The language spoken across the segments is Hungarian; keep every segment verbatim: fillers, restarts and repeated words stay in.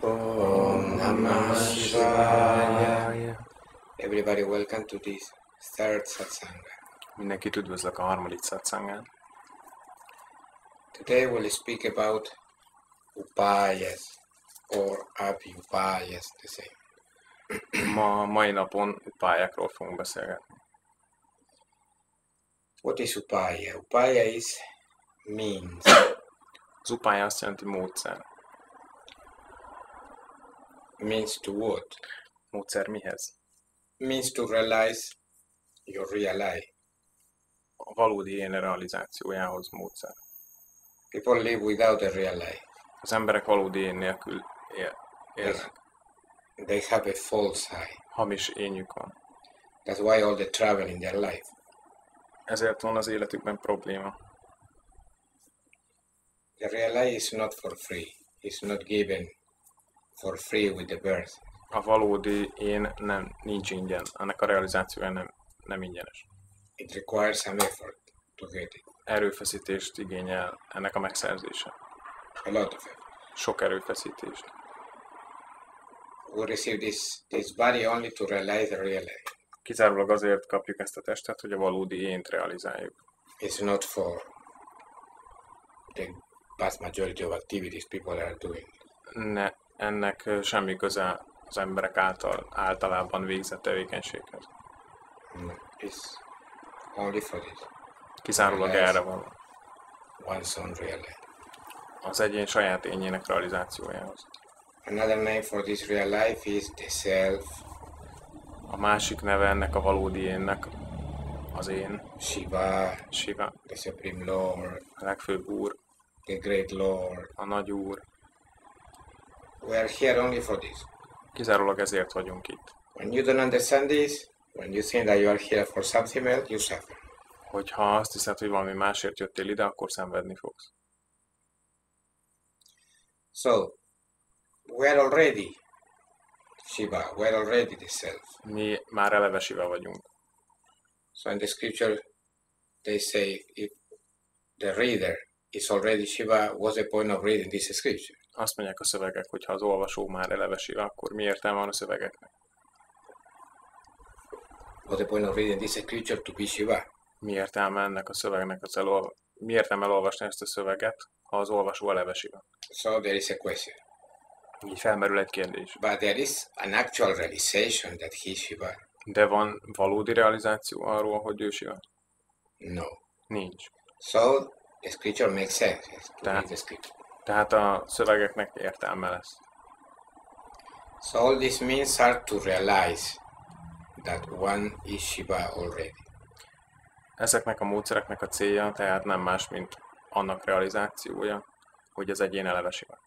Om namaḥ śivāya. Everybody welcome to this third Satsaṅga. Mindenkit üdvözlök a harmadik Satsaṅgán. Today we'll speak about upayas or abhyupayas, the same. Ma mai napon upályákról fogunk beszélgetni. What is upaya? Upaya is means. Az upája azt jelenti módszer. Means to what? Módszer mihez? Means to realize your real I. A valódi én realizációjához módszer. People live without a real I. Az emberek valódi én nélkül él, élnek. They have a false I. Hamis énjük van. That's why all the trouble in their life. Ezért van az életükben probléma. The real I is not for free. It's not given for free with the birth. A valódi én nem, nincs ingyen. Ennek a realizációja nem, nem ingyenes. It requires some effort to get it. Erőfeszítést igényel ennek a megszerzése. A lot of effort. Sok erőfeszítést. We receive this, this body only to realize the real I. Kizárólag azért kapjuk ezt a testet, hogy a valódi ént realizáljuk. It's not for the vast majority of activities people are doing. Ne, ennek semmi köze az emberek által általában végzett tevékenységhez. No, it's only for this. Kizárólag erre van. One's own real I. Az egyén saját énjének realizációjához. Another name for this real life is the self. A másik neve ennek a valódi énnek az én, Shiva, Shiva, the Supreme Lord, a legfőbb úr, the Great Lord. a nagy úr. We are here only for this. Kizárólag ezért vagyunk itt. When you don't understand this, when you think that you are here for something else, you suffer. Hogyha azt hiszed, hogy valami másért jöttél ide, akkor szenvedni fogsz. So, we are already Shiva, we are already the self. Mi már eleve Shiva vagyunk. So in the scripture, they say if the reader is already Shiva, what's the point of reading this scripture? Azt mondják a szövegek, hogy ha az olvasó már eleve Shiva, akkor mi értelme van a szövegeknek? What's the point of reading this scripture to be Shiva? Mi értelme ennek a szövegnek az elolva... Mi értelme elolvasni ezt a szöveget, ha az olvasó eleve Shiva? So there is a question. Így felmerül egy kérdés. But there is an actual realization that he is Shiva. De van valódi realizáció arról, hogy ő Shiva? No. Nincs. So the scripture makes sense. Yes, to That- read the scripture. Tehát a szövegeknek értelme lesz. So all these means are to realize that one is Shiva already. Ezeknek a módszereknek a célja tehát nem más, mint annak realizációja, hogy az egyén eleve Shiva.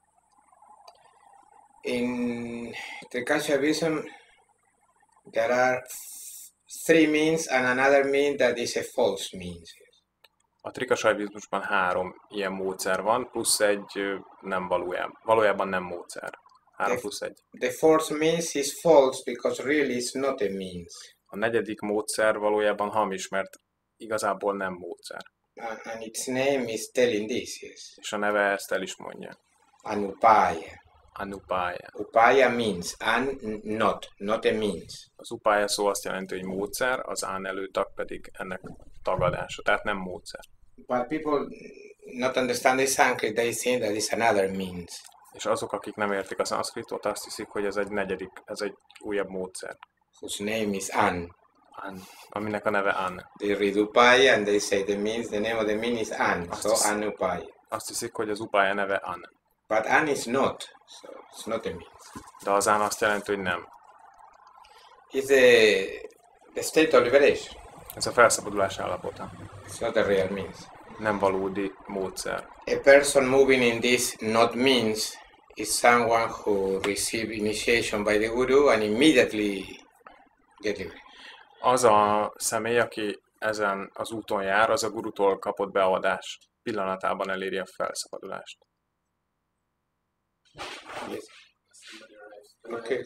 In Trika Shaivism, there are three means and another mean that is a false means. A Trika Shaivizmusban három ilyen módszer van, plusz egy ö, nem valójában, valójában nem módszer. Három The- plusz egy. The fourth means is false because really it's not a means. A negyedik módszer valójában hamis, mert igazából nem módszer. Uh, and its name is telling this, yes. És a neve ezt el is mondja. Anupaya. Anupája. Upaya means an not, not a means. Az upája szó azt jelenti, hogy módszer, az án előtag pedig ennek tagadása, tehát nem módszer. But people not understanding Sanskrit, they think that it's another means. És azok, akik nem értik a szanszkritot, azt hiszik, hogy ez egy negyedik, ez egy újabb módszer. Whose name is An. An, aminek a neve An. They read Upaya and they say the means, the name of the mean is An, so Azt- Anupaya. Azt hiszik, hogy az upája neve An. But An is not, so it's not a means. De az An azt jelenti, hogy nem. It's the, the state of liberation. Ez a felszabadulás állapota. It's not a real means. Nem valódi módszer. A person moving in this not means is someone who received initiation by the Guru and immediately get liberation. Az a személy, aki ezen az úton jár, az a gurutól kapott beavatás pillanatában eléri a felszabadulást. Yes. Okay.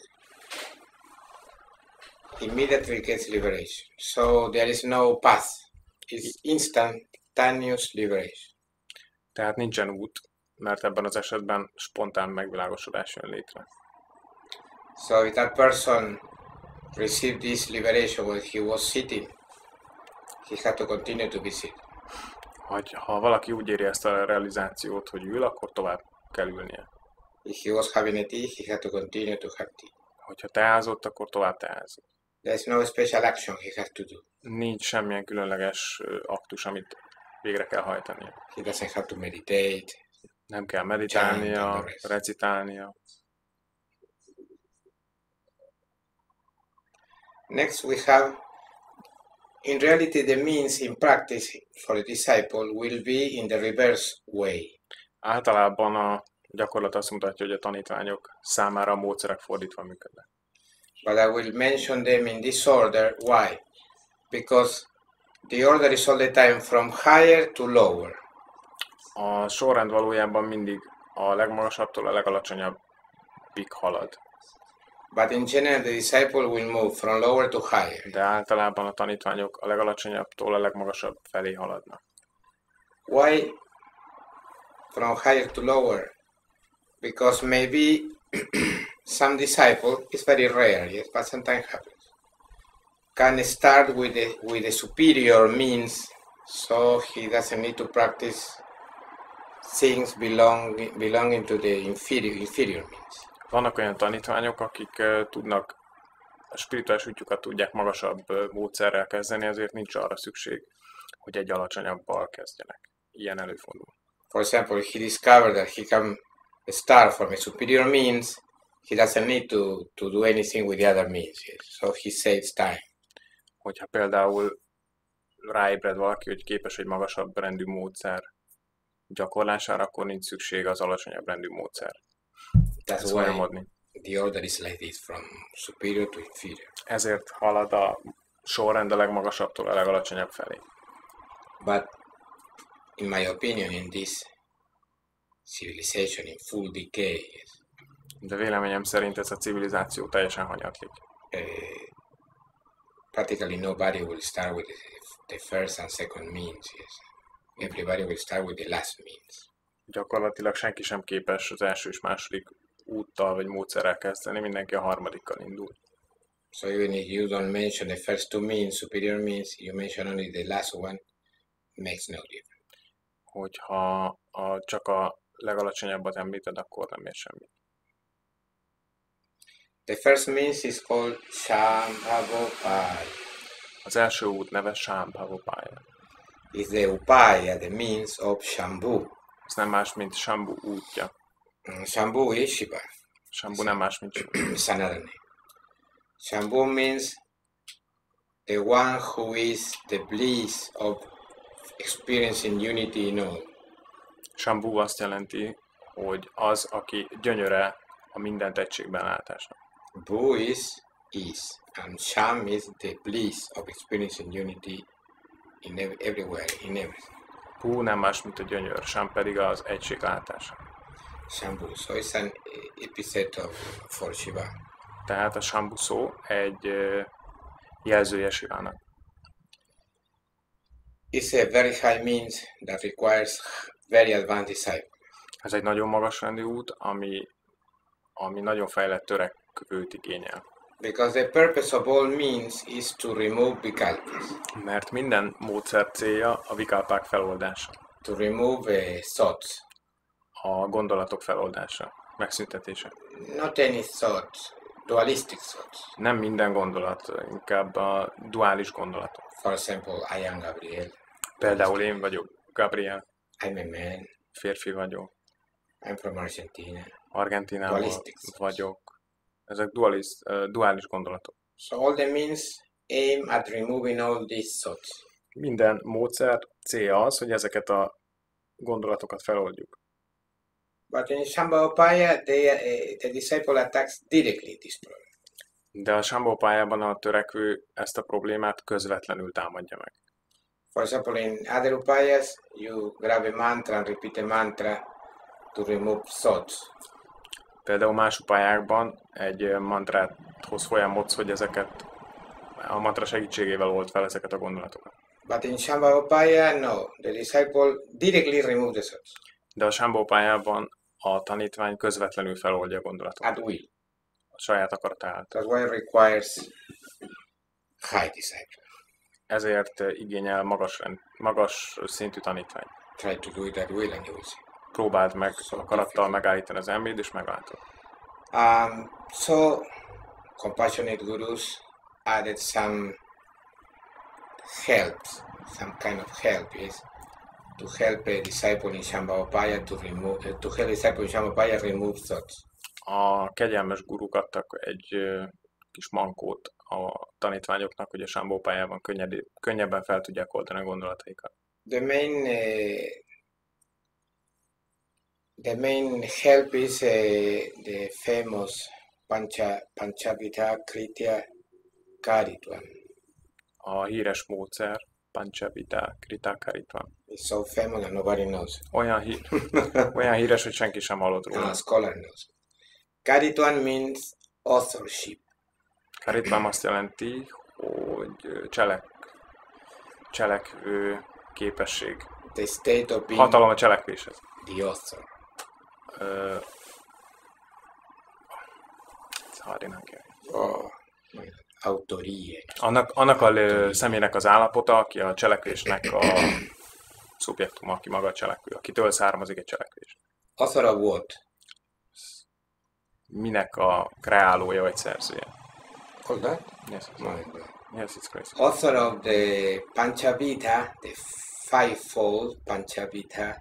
Immediately gets liberation. So there is no path. It's instantaneous liberation. Tehát nincsen út, mert ebben az esetben spontán megvilágosodás jön létre. So if that person received this liberation when he was sitting, he had to continue to be sitting. Hogy ha valaki úgy éri ezt a realizációt, hogy ül, akkor tovább kell ülnie. If he was having a tea, he had to continue to have tea. Hogyha teázott, akkor tovább teázott. There's no special action he has to do. Nincs semmilyen különleges aktus, amit végre kell hajtania. He doesn't have to meditate. Nem kell meditálnia, recitálnia. Next we have, in reality the means in practice for a disciple will be in the reverse way. Általában a gyakorlat azt mutatja, hogy a tanítványok számára a módszerek fordítva működnek. But I will mention them in this order. Why? Because the order is all the time from higher to lower. A sorrend valójában mindig a legmagasabbtól a legalacsonyabbig halad. But in general the disciple will move from lower to higher. De általában a tanítványok a legalacsonyabbtól a legmagasabb felé haladnak. Why from higher to lower? Because maybe some disciple, it's very rare, yes, but sometimes happens, can start with the, with the superior means, so he doesn't need to practice things belong, belonging to the inferior, inferior means. Vannak olyan tanítványok, akik uh, tudnak, a spirituális útjukat tudják magasabb uh, módszerrel kezdeni, ezért nincs arra szükség, hogy egy alacsonyabbal kezdjenek. Ilyen előfordul. For example, he discovered that he can start from a superior means, he doesn't need to, to do anything with the other means, yes. So he saves time. Hogyha például ráébred valaki, hogy képes egy magasabb rendű módszer gyakorlására, akkor nincs szükség az alacsonyabb rendű módszer. That's why the order is like this, from superior to inferior. Ezért halad a sorrend a legmagasabbtól a legalacsonyabb felé. But in my opinion, in this civilization in full decay, yes, de véleményem szerint ez a civilizáció teljesen hanyatlik. Uh, practically nobody will start with the first and second means, yes. Everybody will start with the last means. Gyakorlatilag senki sem képes az első és második úttal vagy módszerrel kezdeni, mindenki a harmadikkal indul. So even if you don't mention the first two means, superior means, you mention only the last one, makes no difference. Hogyha a, csak a legalacsonyabbat említed, akkor nem ér semmit. The first means is called Shambhavopaya. Az első út neve Shambhavopaya. Is the upaya, the means of Shambhu. Ez nem más, mint Shambhu útja. Shambhu is Shiva. Shambhu nem más, mint Shiva. It's another name. Shambhu means the one who is the bliss of experiencing unity in all. Shambhu azt jelenti, hogy az, aki gyönyöre a mindent egységben látásnak. Bhu is is, and Sham is the bliss of experiencing unity in ev everywhere, in everything. Bhu nem más, mint a gyönyör, Sham pedig az egység látása. Shambhu, so it's an epithet of, for Shiva. Tehát a Shambhu szó egy uh, jelzője Shivának. It's a very high means that requires very advanced disciples. Ez egy nagyon magas rendű út, ami, ami nagyon fejlett törekvőt igényel. Because the purpose of all means is to remove vikalpas. Mert minden módszer célja a vikalpák feloldása. To remove uh, thoughts. A gondolatok feloldása, megszüntetése. Not any thoughts, dualistic thoughts. Nem minden gondolat, inkább a duális gondolatok. For example, I am Gabriel. Például én vagyok Gabriel. I'm a man. Férfi vagyok. I'm from Argentina. Argentinából vagyok. Ezek dualis, uh, duális gondolatok. So all the means aim at removing all these thoughts. Minden módszer célja az, hogy ezeket a gondolatokat feloldjuk. But in Shambhavopaya, they, uh, the disciple attacks directly this problem. De a Shambhavopájában a törekvő ezt a problémát közvetlenül támadja meg. For example, in other upayas, you grab a mantra and repeat a mantra to remove thoughts. Például más upályákban egy mantrát hoz folyamodsz, hogy ezeket a mantra segítségével old fel ezeket a gondolatokat. But in Shambhavopaya, no. The disciple directly removes the thoughts. De a Shambhopályában a tanítvány közvetlenül feloldja a gondolatokat. at will. A saját akaratát. That's why it requires high disciple. Ezért igényel magas, rend, magas szintű tanítvány. Try to do it at will and you will see. Próbáld meg akarattal megállítani az elméd, és megváltod. Um, so, compassionate gurus added some help, some kind of help is to help a disciple in Shambhopāya to remove, uh, to help a disciple in Shambhopāya remove thoughts. A kegyelmes guruk adtak egy uh, kis mankót a tanítványoknak, hogy a Shambhopályában könnyebben fel tudják oldani a gondolataikat. The main uh, the main help is uh, the famous Pancha Panchavita Kritya Karitvam. A híres módszer, Panchavita Krita Karitvam. It's so famous that nobody knows. Olyan, hí olyan híres, hogy senki sem hallott róla. No, a scholar knows. Karitvam means authorship. Karitvam azt jelenti, hogy cselek, cselekvő képesség. The state of being Hatalom a cselekvéshez. the author. Uh, it's hard in Hungarian. Oh, autorie. Annak, annak a uh, személynek az állapota, aki a cselekvésnek a szubjektuma, aki maga a cselekvő, akitől származik egy cselekvés. Author of what? Minek a kreálója vagy szerzője? All that? Yes, No, no. yes, it's crazy. Author of the Panchavita, the fivefold Panchavita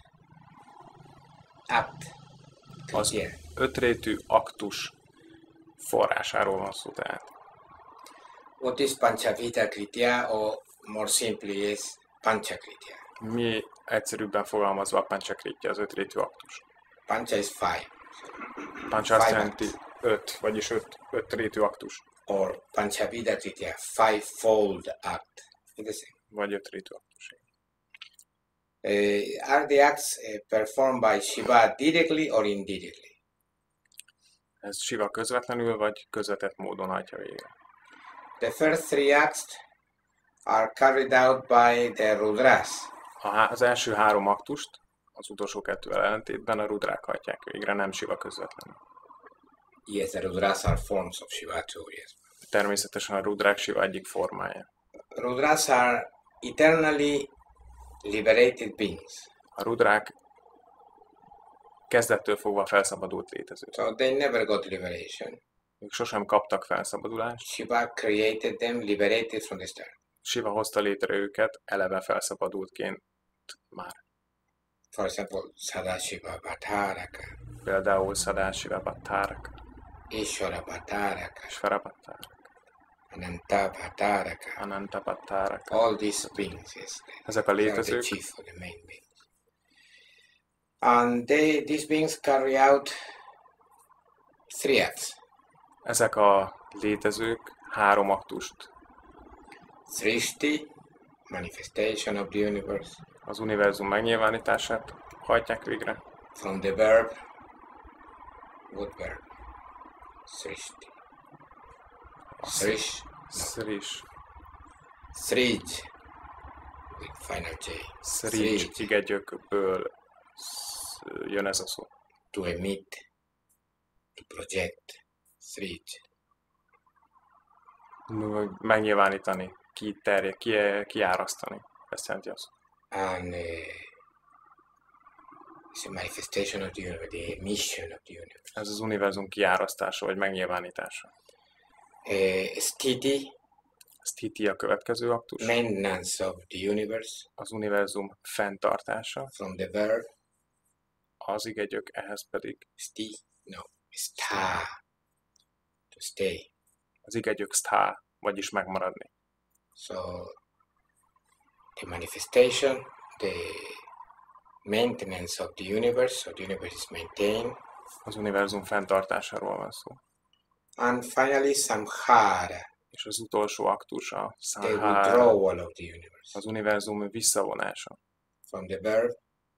act. Az Yeah. ötrétű aktus forrásáról van szó tehát. What is Panchavita Kritya, or more simply is Panchakritya? Mi egyszerűbben fogalmazva a Panchakritya, az ötrétű aktus. Pancha is five. Pancha azt Five jelenti öt, vagyis öt, ötrétű aktus, Or Panchavita Kritya, fivefold act. It's the same. vagy ötrétű aktus. Uh, are the acts uh, performed by Shiva directly or indirectly? Ez Shiva közvetlenül vagy közvetett módon hajtja végre. The first three acts are carried out by the Rudras. A há- Az első három aktust, az utolsó kettővel ellentétben a rudrák hajtják végre, nem Shiva közvetlenül. Yes, the Rudras are forms of Shiva too, yes. Természetesen a rudrák Shiva egyik formája. Rudras are eternally liberated beings. A rudrák kezdettől fogva felszabadult létezők. So they never got liberation. Ők sosem kaptak felszabadulást. Shiva created them liberated from the start. Shiva hozta létre őket eleve felszabadultként már. For example, Sadashiva Bhattaraka, Például Sadashiva Bhattaraka, Ishvara Bhattaraka, Ishvara Bhattaraka, Ananta Bhattaraka. Ananta Bhattaraka. All these beings, yes. Ezek a They are the létezők, chief or the main beings. And they, these beings carry out three acts. ezek a létezők három aktust. Srishti, manifestation of the universe. Az univerzum megnyilvánítását hajtják végre. From the verb, what verb? Srishti. Srish, Srish. Srij, with final J. Srij igegyökből jön ez a szó. To emit, to project. Srij. Megnyilvánítani, kiterje, ki, kiárasztani. Ezt jelenti az. And uh, it's a manifestation of the universe, the emission of the universe. Ez az univerzum kiárasztása vagy megnyilvánítása. Uh, Sthiti, Sthiti a következő aktus. maintenance of the universe. Az univerzum fenntartása. From the verb, Az igegyök ehhez pedig sti, no, stha, to stay. az igegyök stha, vagyis megmaradni. So, the manifestation, the maintenance of the universe, so the universe is maintained. Az univerzum fenntartásáról van szó. And finally, samhara, És az utolsó aktus a the samhara, withdrawal of the universe. az univerzum visszavonása. From the verb,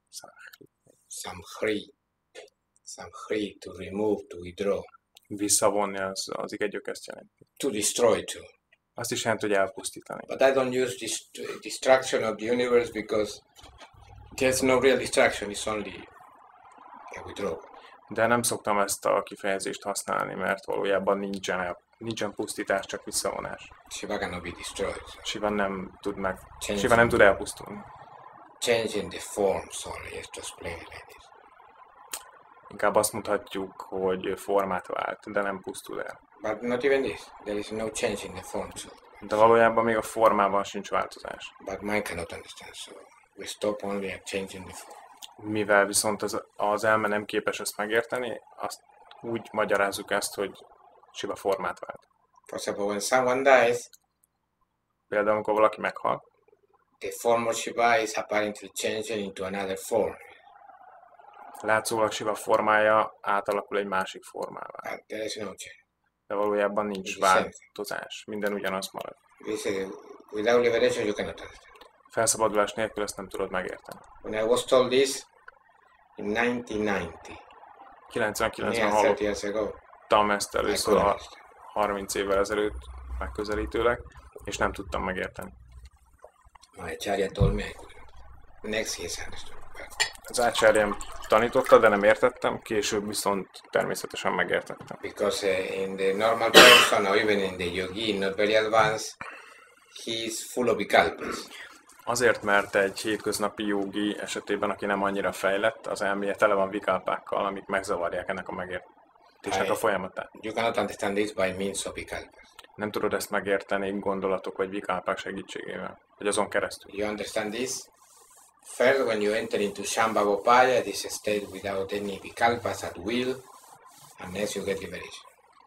samhri, samhri, to remove, to withdraw. Visszavonni az, az igegyök ezt jelenti. To destroy too. Azt is jelenti, hogy elpusztítani. But I don't use this destruction of the universe because There's no real distraction, it's only a withdrawal. De nem szoktam ezt a kifejezést használni, mert valójában nincsen, nincsen pusztítás, csak visszavonás. Shiva cannot be destroyed. Shiva nem tud meg, Change Shiva nem tud elpusztulni. Changing the forms only, just to explain it like this. Inkább azt mondhatjuk, hogy formát vált, de nem pusztul el. But not even this. There is no change in the forms. De valójában még a formában sincs változás. But mind cannot understand, so we stop only at changing the form. Mivel viszont az, az elme nem képes ezt megérteni, azt úgy magyarázzuk ezt, hogy Shiva formát vált. For example, when someone dies, Például, amikor valaki meghal, the form of Shiva is apparently changing into another form. látszólag Shiva formája átalakul egy másik formává. But there is no change. De valójában nincs változás. Minden ugyanaz marad. This is, without liberation, you cannot understand. Felszabadulás nélkül ezt nem tudod megérteni. When I was told this in nineteen ninety, kilencvenkilencben near thirty years ago, hallottam ezt I először couldn't a understand. harminc évvel ezelőtt megközelítőleg, és nem tudtam megérteni. My acharya told me I couldn't. Next he has understood. But Az ácsárjám tanította, de nem értettem, később viszont természetesen megértettem. because uh, in the normal person or even in the yogi, not very advanced, he is full of vikalpas. Azért, mert egy hétköznapi jogi esetében, aki nem annyira fejlett, az elméje tele van vikalpákkal, amik megzavarják ennek a megértésnek a folyamatát. You cannot understand this by means of vikalpas. Nem tudod ezt megérteni gondolatok vagy vikalpák segítségével, vagy azon keresztül. You understand this? First, when you enter into Shambhavopaya, this state without any vikalpas at will, unless you get liberation.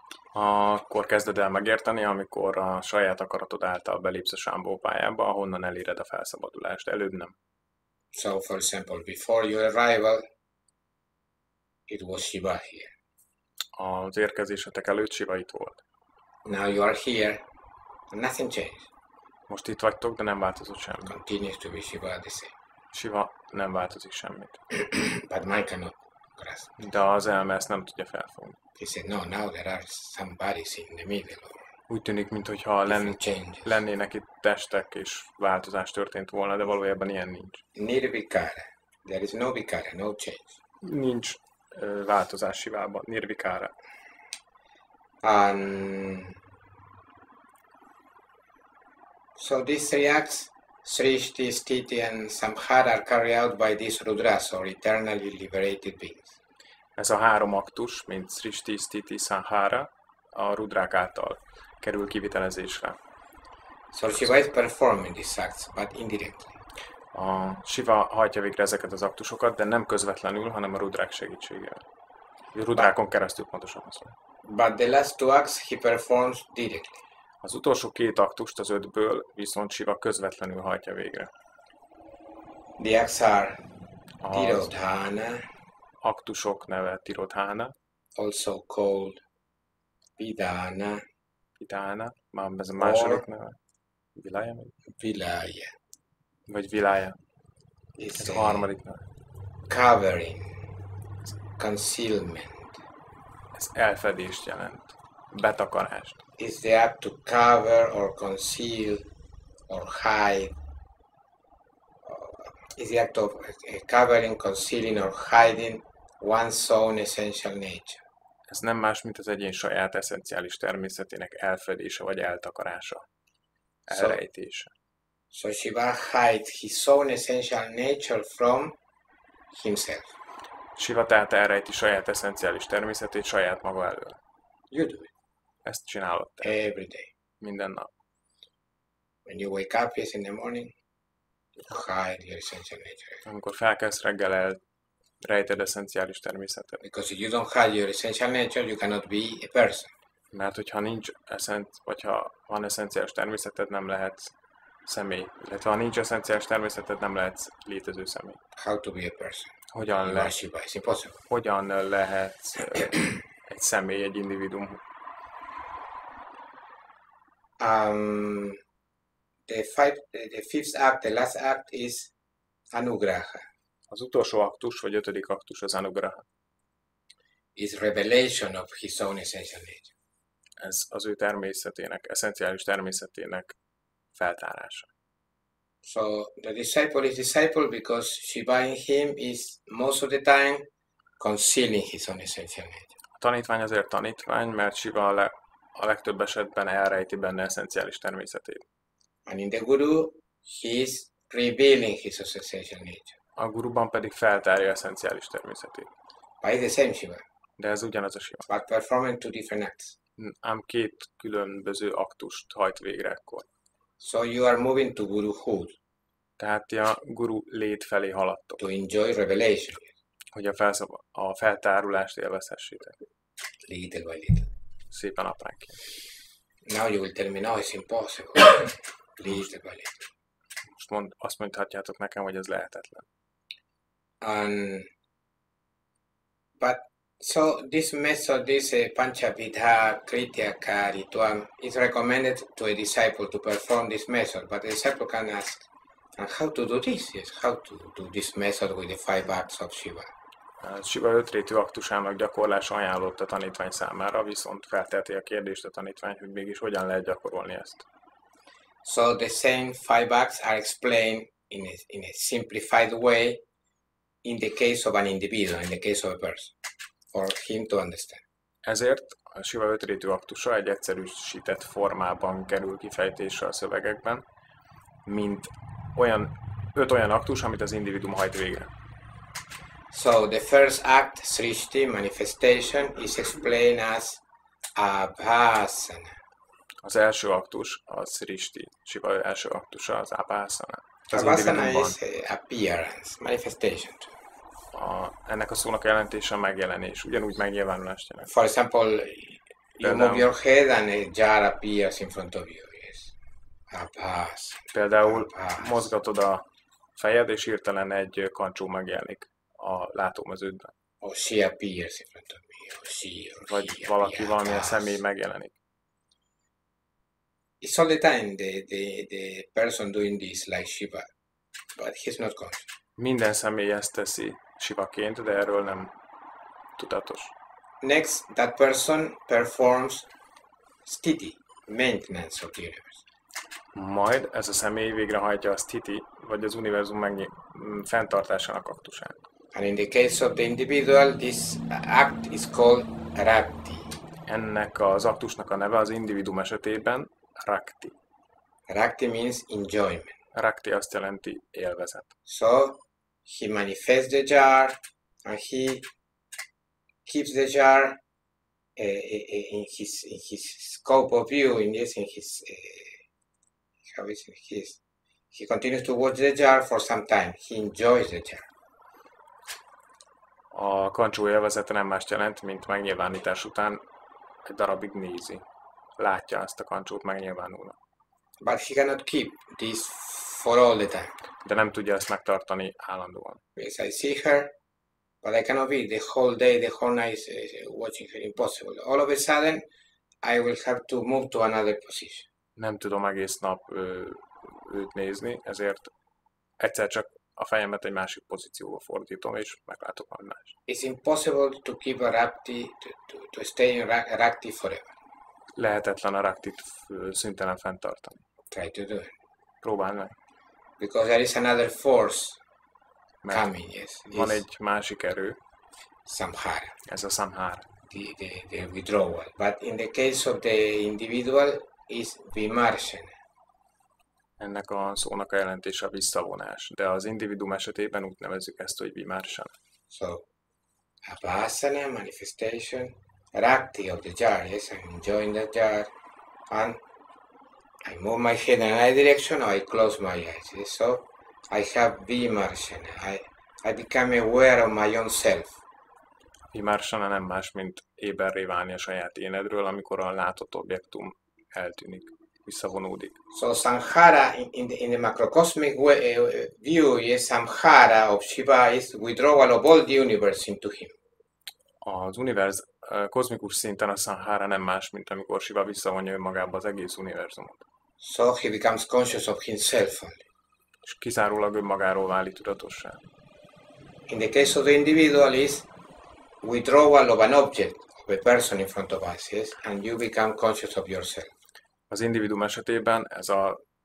Akkor kezded el megérteni, amikor a saját akaratod által belépsz a Shambhavopájába, ahonnan eléred a felszabadulást. Előbb nem. So, for example, before your arrival, it was Shiva here. Az érkezésetek előtt Shiva itt volt. Now you are here, and nothing changed. Most itt vagytok, de nem változott semmi. Continues to be Shiva the same. Shiva nem változik semmit. But mind cannot grasp. De az elme ezt nem tudja felfogni. He said, no, now there are some bodies in the middle, or Úgy tűnik, mintha len, different changes. lennének itt testek, és változás történt volna, de valójában ilyen nincs. Nirvikara. There is no vikara, no change. Nincs ö, változás Shivában, nirvikára. And so these three acts, Srishti, Sthiti, and Samhara, are carried out by these Rudras, or eternally liberated beings. Ez a három aktus, mint Srishti, Sthiti, Samhara, a rudrák által kerül kivitelezésre. So Shiva is performing these acts, but indirectly. A Shiva hajtja végre ezeket az aktusokat, de nem közvetlenül, hanem a rudrák segítségével. A rudrákon keresztül pontosan azt mondja. But the last two acts he performs directly. Az utolsó két aktust az ötből viszont Shiva közvetlenül hajtja végre. The acts are Az Tirodhana, aktusok neve Tirodhana, also called Vidana, Vidana, már ez a második neve, Vilaya, Vilaya. vagy Vilaya, It's ez a a harmadik neve. covering, concealment. Ez elfedést jelent, betakarást. It's the act to cover or conceal or hide. Uh, it's the act of uh, covering, concealing or hiding one's own essential nature. Ez nem más, mint az egyén saját eszenciális természetének elfedése vagy eltakarása, elrejtése. So Shiva hides his own essential nature from himself. Shiva tehát elrejti saját eszenciális természetét saját maga elől. You do it Ezt csinálod te every day. minden nap. When you wake up yes, in the morning, you hide your essential nature. Amikor felkelsz reggel, el rejted eszenciális természetet. Because if you don't hide your essential nature, you cannot be a person. Mert hogyha nincs eszenc, vagy ha van eszenciális természeted, nem lehetsz személy. Illetve ha nincs eszenciális természeted, nem lehetsz létező személy. How to be a person? Hogyan, You le, are Shiva. It's impossible. hogyan lehetsz ö, egy személy, egy individuum? Um, the, five, the fifth act, the last act is Anugraha. Az utolsó aktus, vagy ötödik aktus az anugraha. Is revelation of his own essential nature. Ez az ő természetének, eszenciális természetének feltárása. So the disciple is disciple because Shiva in him is most of the time concealing his own essential nature. A tanítvány azért tanítvány, mert Shiva a, le, a legtöbb esetben elrejti benne eszenciális természetét. And in the Guru, he is revealing his essential nature. A guruban pedig feltárja eszenciális természetét. But it's the same Shiva, De ez ugyanaz a Shiva. but performing two different acts. Ám két különböző aktust hajt végre ekkor. So you are moving to Guruhood, Tehát a guru lét felé haladtok, to enjoy revelation, hogy a, felszab- a feltárulást élvezhessétek. little by little. Szépen apránként. Now you will tell me, no, it's impossible. Little by little. Most mond, azt mondhatjátok nekem, hogy ez lehetetlen. And but so this method, this uh, Panchavidha Krityaka ritual, is recommended to a disciple to perform this method. But the disciple can ask, and how to do this? Yes, how to do this method with the five acts of Shiva? Shiva ötrétű aktusának gyakorlása ajánlott a tanítvány számára, viszont felteheti a kérdést a tanítvány, hogy mégis hogyan lehet gyakorolni ezt. So the same five acts are explained in a, in a simplified way in the case of an individual, in the case of a person, for him to understand. Ezért a Shiva ötrétű aktusa egy egyszerűsített formában kerül kifejtésre a szövegekben, mint olyan, öt olyan aktus, amit az individuum hajt végre. So the first act, Srishti, manifestation, is explained as Abhasana. Az első aktus, a Srishti, Shiva első aktusa, az Abhasana. Az Abhasana individuumban is uh, appearance, manifestation. a, ennek a szónak jelentése megjelenés, ugyanúgy megnyilvánulást jelent. For example, you move your head and a jar appears in front of you. Yes. Abhasana. Például Abhasana. mozgatod a fejed, és hirtelen egy kancsó megjelenik a látómeződben. Or she appears in front of me. Or she or Vagy he valaki, appears. valamilyen személy megjelenik. It's all the time the, the, the person doing this like Shiva, but he's not conscious. Minden személy ezt teszi Shivaként, de erről nem tudatos. Next, that person performs sthiti, maintenance of the universe. Majd ez a személy végrehajtja a sthiti, vagy az univerzum megnyi- m, fenntartásának aktusát. And in the case of the individual, this act is called rakti. Ennek az aktusnak a neve az individuum esetében Rakti. Rakti means enjoyment. Rakti azt jelenti élvezet. So he manifests the jar and he keeps the jar uh, in his in his scope of view, in this in his uh, how is it his he continues to watch the jar for some time. He enjoys the jar. A kancsó élvezete nem mást jelent, mint megnyilvánítás után egy darabig nézi. Látja ezt a kancsót megnyilvánulni. But he cannot keep this for all the time. De nem tudja ezt megtartani állandóan. Yes, I see her, but I cannot be the whole day, the whole night uh, watching her. Impossible. All of a sudden, I will have to move to another position. Nem tudom egész nap ö, őt nézni, ezért egyszer csak a fejemet egy másik pozícióba fordítom, és meglátok valami más. It's impossible to keep a rakti, to, to, to stay in ra- rakti forever. Lehetetlen a raktit ö, szüntelen fenntartani. Try to do it. Próbáld meg. Because there is another force Mert coming, yes. van This egy másik erő, samhara, ez a samhara. the, the, the withdrawal. But in the case of the individual, is vimarshana. Ennek a szónak a jelentése a visszavonás, de az individuum esetében úgy nevezzük ezt, hogy vimarsana. So, abhasana, manifestation, rakti of the jar, yes, I'm enjoying the jar, and I move my head in another direction, or I close my eyes, yes? So, I have vimarshana, I, I become aware of my own self. Vimarsana nem más, mint éberré válni a saját énedről, amikor a látott objektum eltűnik, visszavonódik. So, samhara, in, in, the, in the macrocosmic way, uh, view, yes, samhara of Shiva is withdrawal of all the universe into him. Az univerz, kozmikus szinten a samhara nem más, mint amikor Shiva visszavonja önmagába az egész univerzumot. So, he becomes conscious of himself only. És kizárólag önmagáról válik tudatossá. In the case of the individual is withdrawal of an object, of a person in front of us, yes, and you become conscious of yourself. Az individuum esetében ez a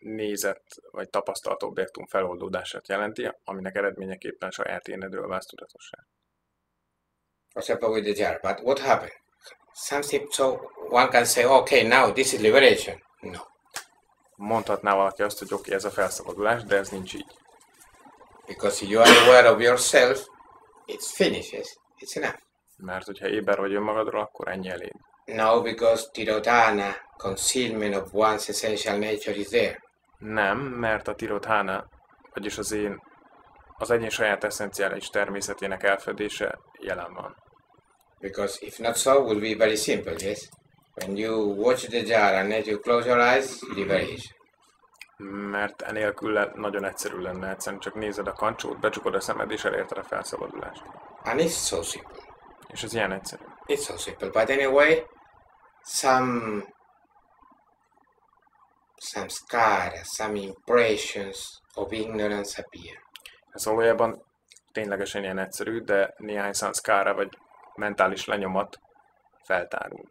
nézett vagy tapasztalt objektum feloldódását jelenti, aminek eredményeképpen saját énedről válsz tudatosság. For example, with the jar, but what happened? Something, so one can say, okay, now this is liberation. No. Mondhatná valaki azt, hogy oké, okay, ez a felszabadulás, de ez nincs így. Because you are aware of yourself, it's finished, it's enough. Mert hogyha éber vagy önmagadról, akkor ennyi elég. No, because tirodhana, concealment of one's essential nature is there. Nem, mert a tirodhana, vagyis az én, az egyén saját eszenciális természetének elfedése jelen van. Because if not so, it will be very simple, yes? When you watch the jar and then you close your eyes, liberation. Mert enélkül le, nagyon egyszerű lenne, egyszerűen csak nézed a kancsót, becsukod a szemed és elérted a felszabadulást. And it's so simple. És ez ilyen egyszerű. It's so simple, but anyway, some some scars, some impressions of ignorance appear. Ez valójában ténylegesen ilyen egyszerű, de néhány szanszkára vagy mentális lenyomat feltárul.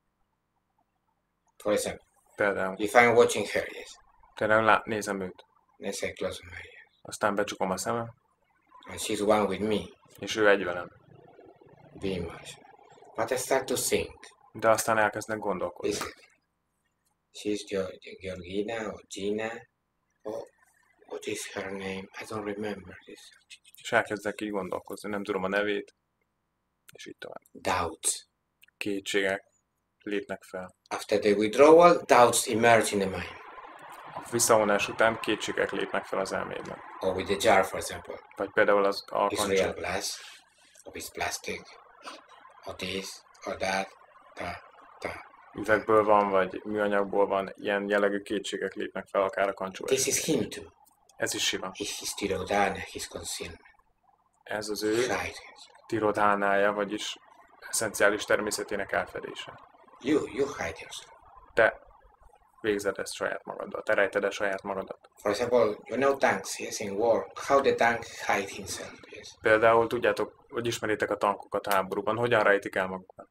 For example, Például, if I'm watching her, yes, például lát, nézem őt, let's say close my eyes, aztán becsukom a szemem, and she's one with me, és ő egy velem. be emotional. But I start to think, De aztán elkezdnek gondolkodni. is it? She's Geo- Georgina or Gina, or what is her name? I don't remember this. És elkezdek így gondolkozni, nem tudom a nevét, és így tovább. Doubts. Kétségek lépnek fel. After the withdrawal, doubts emerge in the mind. A visszavonás után kétségek lépnek fel az elmédben. Or with the jar, for example. Vagy például az a Is real kancsó. glass, or is plastic, or this, or that, ta, ta. Üvegből van, vagy műanyagból van, ilyen jellegű kétségek lépnek fel akár a kancsó This is esetében. him too. Ez is siva. His, his tirodhana, his concealment. Ez az ő Right. tirodhánája, vagyis eszenciális természetének elfedése. You, you hide yourself. Te végzed ezt saját magaddal, te rejted el saját magadat. For example, you know tanks, yes, in war, how the tank hide himself, yes. Például tudjátok, hogy ismeritek a tankokat a háborúban, hogyan rejtik el magukat?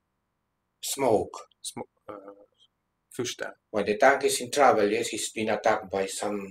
Smoke. Szmo- ö, füsttel. When the tank is in trouble, yes, he's been attacked by some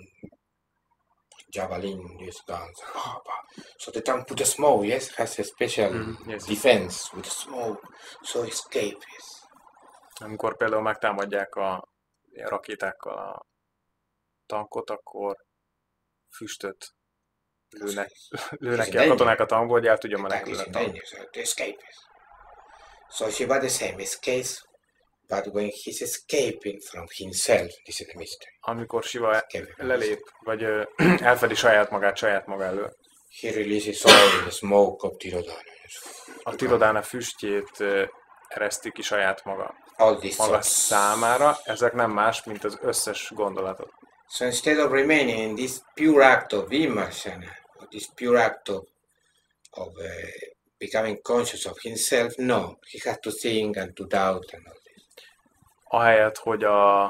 javelin, yes, guns. So the tank put a smoke, yes, has a special Mhm, yes. defense with smoke, so escape, yes. Amikor például megtámadják a ilyen rakétákkal a tankot, akkor füstöt lőnek, lőnek ki a katonák a tankból, hogy el tudja The tank is menekülni a in tank. danger, so to escape, yes. So Shiva the same escapes, but when he's escaping from himself, this is the mystery. Amikor Shiva Escaping from lelép, vagy ö, elfedi saját magát saját maga elől, He releases all the smoke of tirodhana. a tirodána füstjét ö, ereszti ki saját maga, All these maga thoughts. számára, ezek nem más, mint az összes gondolatot. So instead of remaining in this pure act of vimarsana, or this pure act of, of uh, becoming conscious of himself, no, he has to think and to doubt and all this. Ahelyett, hogy a,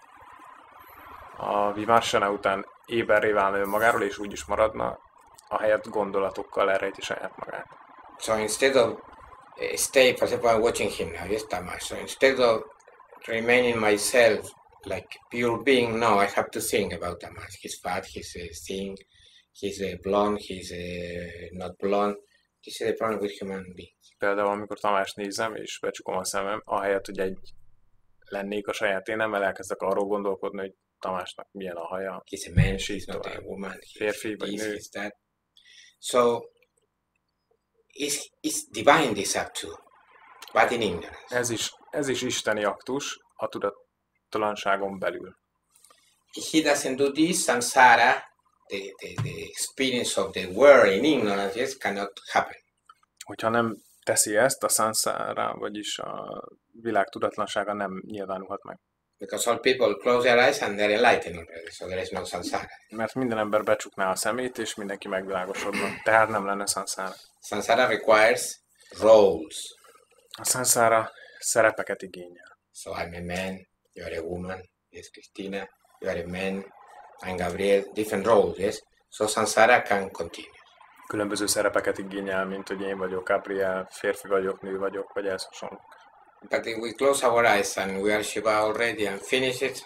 a vimarsana után éberré válna önmagáról, és úgy is maradna, ahelyett gondolatokkal elrejti saját magát. So instead of uh, stay, for example, I'm watching him now, yes, Tamas. So instead of remaining myself like pure being, no, I have to think about Tamas. He's fat, he's uh, thin, he's uh, blonde, he's uh, not blonde. This is the problem with human beings. Például, amikor Tamást nézem, és becsukom a szemem, ahelyett, hogy egy lennék a saját énemmel, elkezdek arról gondolkodni, hogy Tamásnak milyen a haja, He's a man, és így he's not a tovább. woman, he's Férfi vagy this, nő. he's that. So it's, it's divine this act too, but in ignorance. Ez is, ez is isteni aktus a tudattalanságon belül. If he doesn't do this, samsara, the, the, the experience of the world in ignorance, yes, cannot happen. Hogyha nem teszi ezt, a sansára, vagyis a világ tudatlansága nem nyilvánulhat meg. Because all people close their eyes and they're enlightened already, so there is no samsara. Mert minden ember becsukná a szemét, és mindenki megvilágosodna. Tehát nem lenne sansára. Samsara requires roles. A sansára szerepeket igényel. So I'm a man, you are a woman, yes, Christina, you are a man, I'm Gabriel, different roles, yes? So samsara can continue. Különböző szerepeket igényel, mint hogy én vagyok Gabriel, férfi vagyok, nő vagyok, vagy ez hasonló. But if we close our eyes and we are Shiva already and finish it,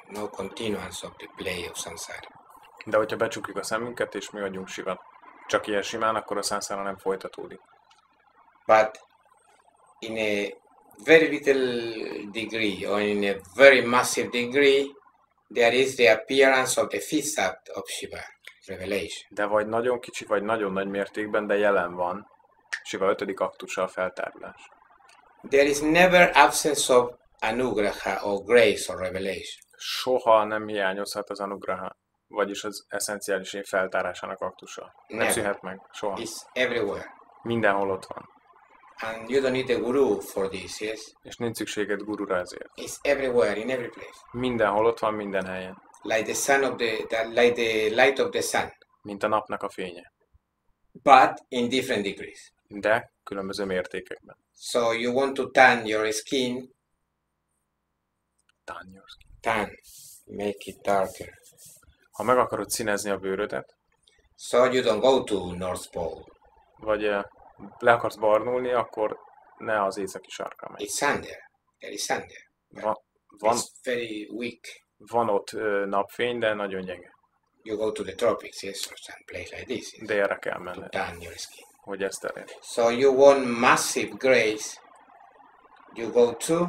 no continuance of the play of samsara. De hogyha becsukjuk a szemünket és mi vagyunk siva, csak ilyen simán, akkor a samsara nem folytatódik. But in a very little degree or in a very massive degree, there is the appearance of the fifth act of Shiva, revelation. De vagy nagyon kicsi, vagy nagyon nagy mértékben, de jelen van Shiva ötödik aktusa, a feltárulás. There is never absence of anugraha or grace or revelation. Soha nem hiányozhat az anugraha, vagyis az eszenciális én feltárásának aktusa. Nem Never. szűnhet meg, soha. It's everywhere. Mindenhol ott van. And you don't need a guru for this, yes? És nincs szükséged gurura ezért. It's everywhere, in every place. Mindenhol ott van, minden helyen. Like the sun of the, the like the light of the sun. Mint a napnak a fénye. But in different degrees. De különböző mértékekben. So you want to tan your skin, Tányos. tan, make it darker. Ha meg akarod színezni a bőrödet, So you don't go to North Pole. vagy eh, le akarsz barnulni, akkor ne az északi sarkra menj. It's sun there. There is sun there. Va- Van, It's very weak. van ott ö, napfény, de nagyon gyenge. You go to the tropics, yes, or some place like this, yes, Délre kell to menned, tan your skin. hogy ezt elérj. So you want massive grace, you go to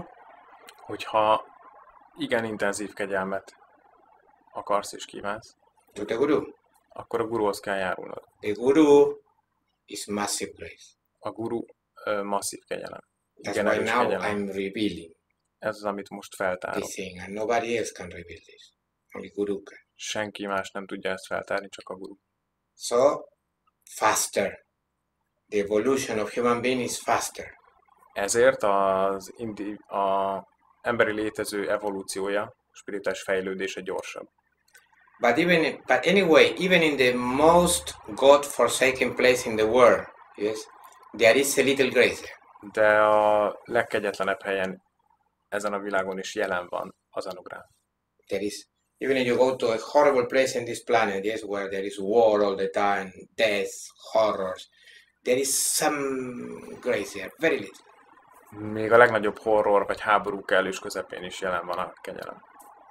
Hogyha igen intenzív kegyelmet akarsz és kívánsz, to the guru. akkor a guruhoz kell járulnod. The guru is massive grace. A guru ö, masszív kegyelem. That's Igen why erős now kegyelem. I'm revealing Ez az, amit most feltárok. this thing, and nobody else can reveal this. Only guru can. Senki más nem tudja ezt feltárni, csak a guru. So faster. The evolution of human being is faster. Ezért az indi, a emberi létező evolúciója, spirituális fejlődése gyorsabb. But even but anyway, even in the most God-forsaken place in the world, yes, there is a little grace there. De a legkegyetlenebb helyen ezen a világon is jelen van az anugrah. There is, even if you go to a horrible place in this planet, yes, where there is war all the time, death, horrors, there is some grace there, very little. Még a legnagyobb horror vagy háború kellős közepén is jelen van a kegyelem.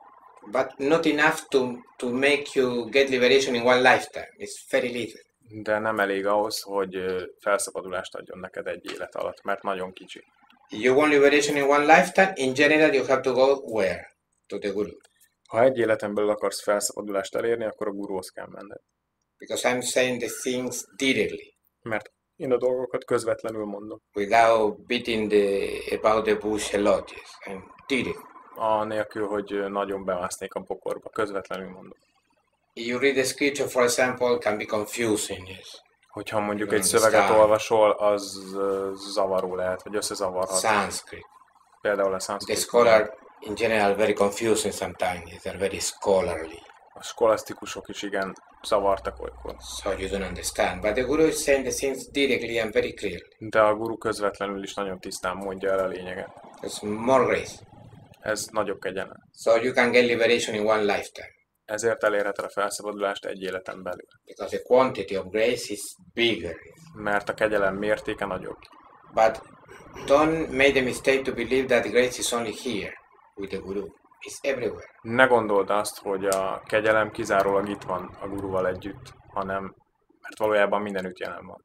But not enough to, to make you get liberation in one lifetime. It's very little. De nem elég ahhoz, hogy ö, felszabadulást adjon neked egy élet alatt, mert nagyon kicsi. You want liberation in one lifetime, in general you have to go where? To the Guru. Ha egy életen belül akarsz felszabadulást elérni, akkor a guruhoz kell menned. Because I'm saying the things directly, Mert én a dolgokat közvetlenül mondom. without beating the about the bush a lot, yes. I'm direct. Anélkül, hogy ö, nagyon bemásznék a bokorba, közvetlenül mondom. You read the scripture, for example, can be confusing, yes. Hogyha mondjuk Igen, egy szöveget aztán- olvasol, az ö, zavaró lehet, vagy összezavarhat. Sanskrit. Például a The szanszkrit. scholar, in general, very confusing sometimes. Yes. They're very scholarly, A skolasztikusok is igen zavartak olykor. so you don't understand. But the Guru is saying the things directly and very clearly. De a guru közvetlenül is nagyon tisztán mondja el a lényeget. There's more grace. Ez nagyobb kegyelem. So you can get liberation in one lifetime. Ezért elérheted a felszabadulást egy életen belül. Because the quantity of grace is bigger. Mert a kegyelem mértéke nagyobb. But don't make the mistake to believe that grace is only here with the Guru. It's everywhere. Ne gondold azt, hogy a kegyelem kizárólag itt van a guruval együtt, hanem mert valójában mindenütt jelen van.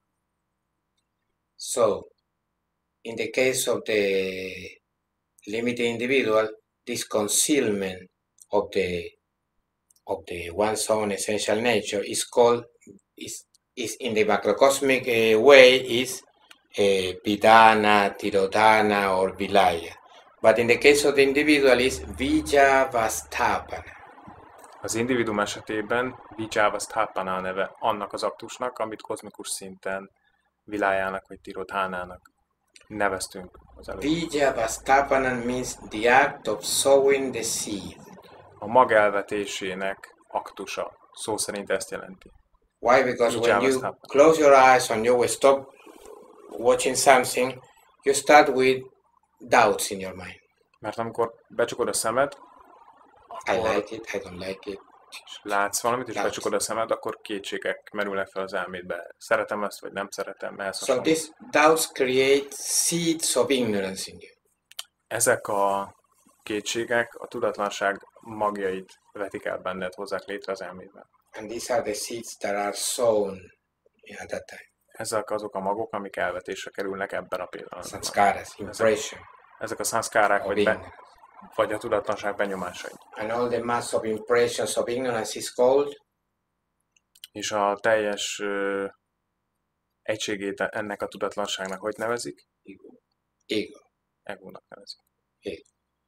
So, in the case of the limited individual, this concealment of the of the one's own essential nature is called is is in the macrocosmic uh, way is uh, Pidana, Tirodhana, or Vilaya. But in the case of the individual is Vijavasthapana. Az individuum esetében Vijavasthapana a neve annak az aktusnak, amit kozmikus szinten vilájának vagy tirodhánának neveztünk az előbb. Vijavasthapana means the act of sowing the seed. A mag elvetésének aktusa. Szó szerint ezt jelenti. Why? Because when you Vijavasthapana. close your eyes and you will stop watching something, you start with doubts in your mind. Mert amikor becsukod a szemed, I akkor like it, I don't like it. és látsz valamit, és Doubts. becsukod a szemed, akkor kétségek merülnek fel az elmédbe. Szeretem ezt, vagy nem szeretem, ehhez So hasonló. these doubts create seeds of ignorance in you. Ezek a kétségek a tudatlanság magjait vetik el benned, hozzák létre az elmében. And these are the seeds that are sown at that time. Ezek azok a magok, amik elvetésre kerülnek ebben a pillanatban. Sanskaras, impression. Ezek a szanszkárák, vagy, be, vagy a tudatlanság benyomásai. And all the mass of impressions of ignorance is called. És a teljes uh, egységét ennek a tudatlanságnak hogy nevezik? Ego. Ego. Egónak nevezik. Ego.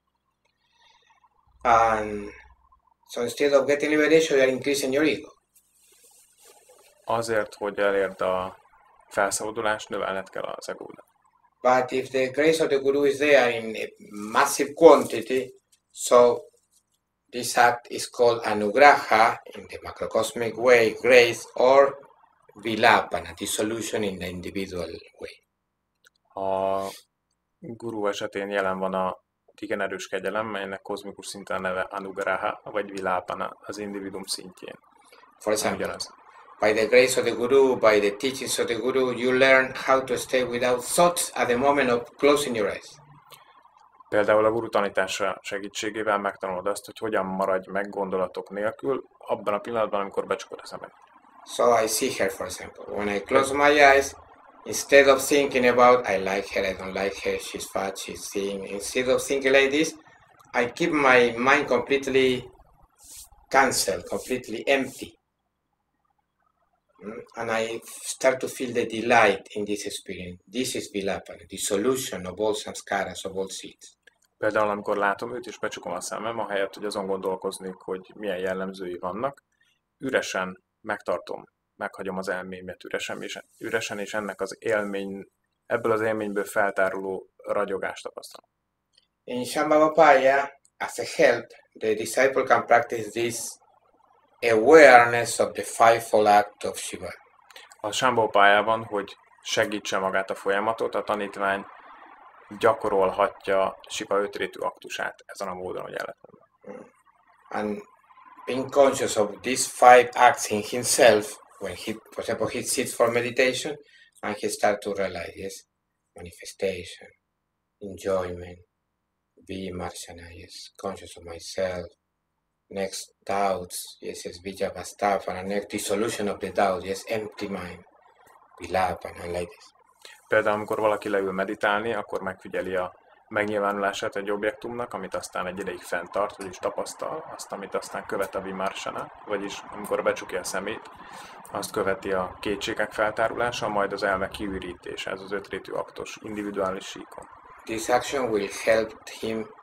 And so instead of getting liberation, you are increasing your ego. Azért, hogy elérd a felszabadulást, növelned kell az egódat. But if the grace of the Guru is there in a massive quantity, so this act is called anugraha in the macrocosmic way, grace, or vilapana, dissolution in the individual way. A guru esetén jelen van a igen erős kegyelem, melynek kozmikus szinten neve anugraha, vagy vilapana az individuum szintjén. For example, by the grace of the Guru, by the teachings of the Guru, you learn how to stay without thoughts at the moment of closing your eyes. Például a guru tanítása segítségével megtanulod azt, hogy hogyan maradj meg gondolatok nélkül abban a pillanatban, amikor becsukod a szemed. So I see her, for example. When I close my eyes, instead of thinking about, I like her, I don't like her, she's fat, she's thin, instead of thinking like this, I keep my mind completely cancelled, completely empty. And I start to feel the delight in this experience. This is vilapana, the solution of all samskaras, of all seeds. Például, amikor látom őt és becsukom a szemem, ahelyett, hogy azon gondolkoznék, hogy milyen jellemzői vannak, üresen megtartom, meghagyom az elmémet üresen, és, üresen, és ennek az élmény, ebből az élményből feltáruló ragyogást tapasztalom. In Shambhavapaya, as a help, the disciple can practice this awareness of the fivefold act of Shiva. A Shambhavapályában, hogy segítse magát a folyamatot, a tanítvány gyakorolhatja Shiva ötrétű aktusát ezen a módon, hogy életben. And being conscious of these five acts in himself, when he, for example, he sits for meditation, and he starts to realize, yes, manifestation, enjoyment, vimarsana, yes, conscious of myself, next doubts, yes, yes, vijavastapana, next dissolution of the doubt, yes, empty mind, vilapana, like this. Például, amikor valaki leül meditálni, akkor megfigyeli a megnyilvánulását egy objektumnak, amit aztán egy ideig fenntart, vagyis tapasztal, azt, amit aztán követ a vimarsana, vagyis amikor becsukja a szemét, azt követi a kétségek feltárulása, majd az elme kiürítése, ez az ötrétű aktus, individuális síkon. This action will help him uh,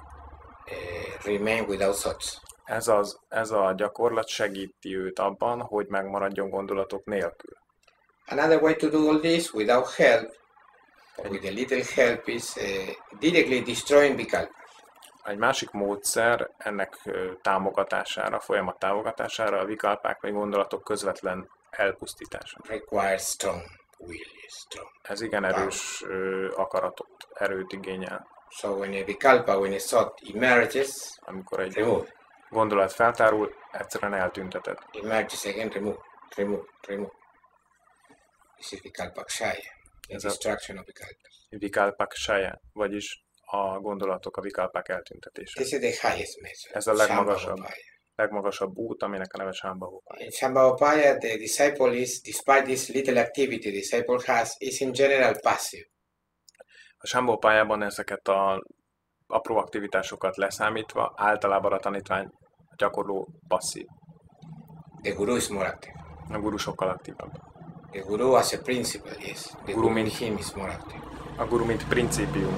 remain without thoughts. Ez, az, ez a gyakorlat segíti őt abban, hogy megmaradjon gondolatok nélkül. Another way to do all this without help, or with a little help, is uh, directly destroying vikalpa. Egy másik módszer ennek támogatására, folyamat támogatására a vikalpák vagy gondolatok közvetlen elpusztítása. Requires strong will, strong. Ez igen erős ö, akaratot, erőt igényel. So when a vikalpa, when a thought emerges, amikor egy remove. Gondolat feltárul, egyszerűen eltünteted. Emerges again, remove, remove, remove. This is vikalpakshaya, the destruction of vikalpas. Vikalpakshaya, vagyis a gondolatok, a vikalpák eltüntetése. This is the highest measure. Ez a legmagasabb, legmagasabb út, aminek a neve Shambhavapaya. In Shambhavapaya, the disciple is, despite this little activity the disciple has, is in general passive. A Shambhavapályában ezeket a apró aktivitásokat leszámítva, általában a tanítvány a gyakorló passzív. The Guru is more active. A guru sokkal aktívabb. The Guru as a principle, yes. The Guru Guru in mint, him is more active. A guru mint principium.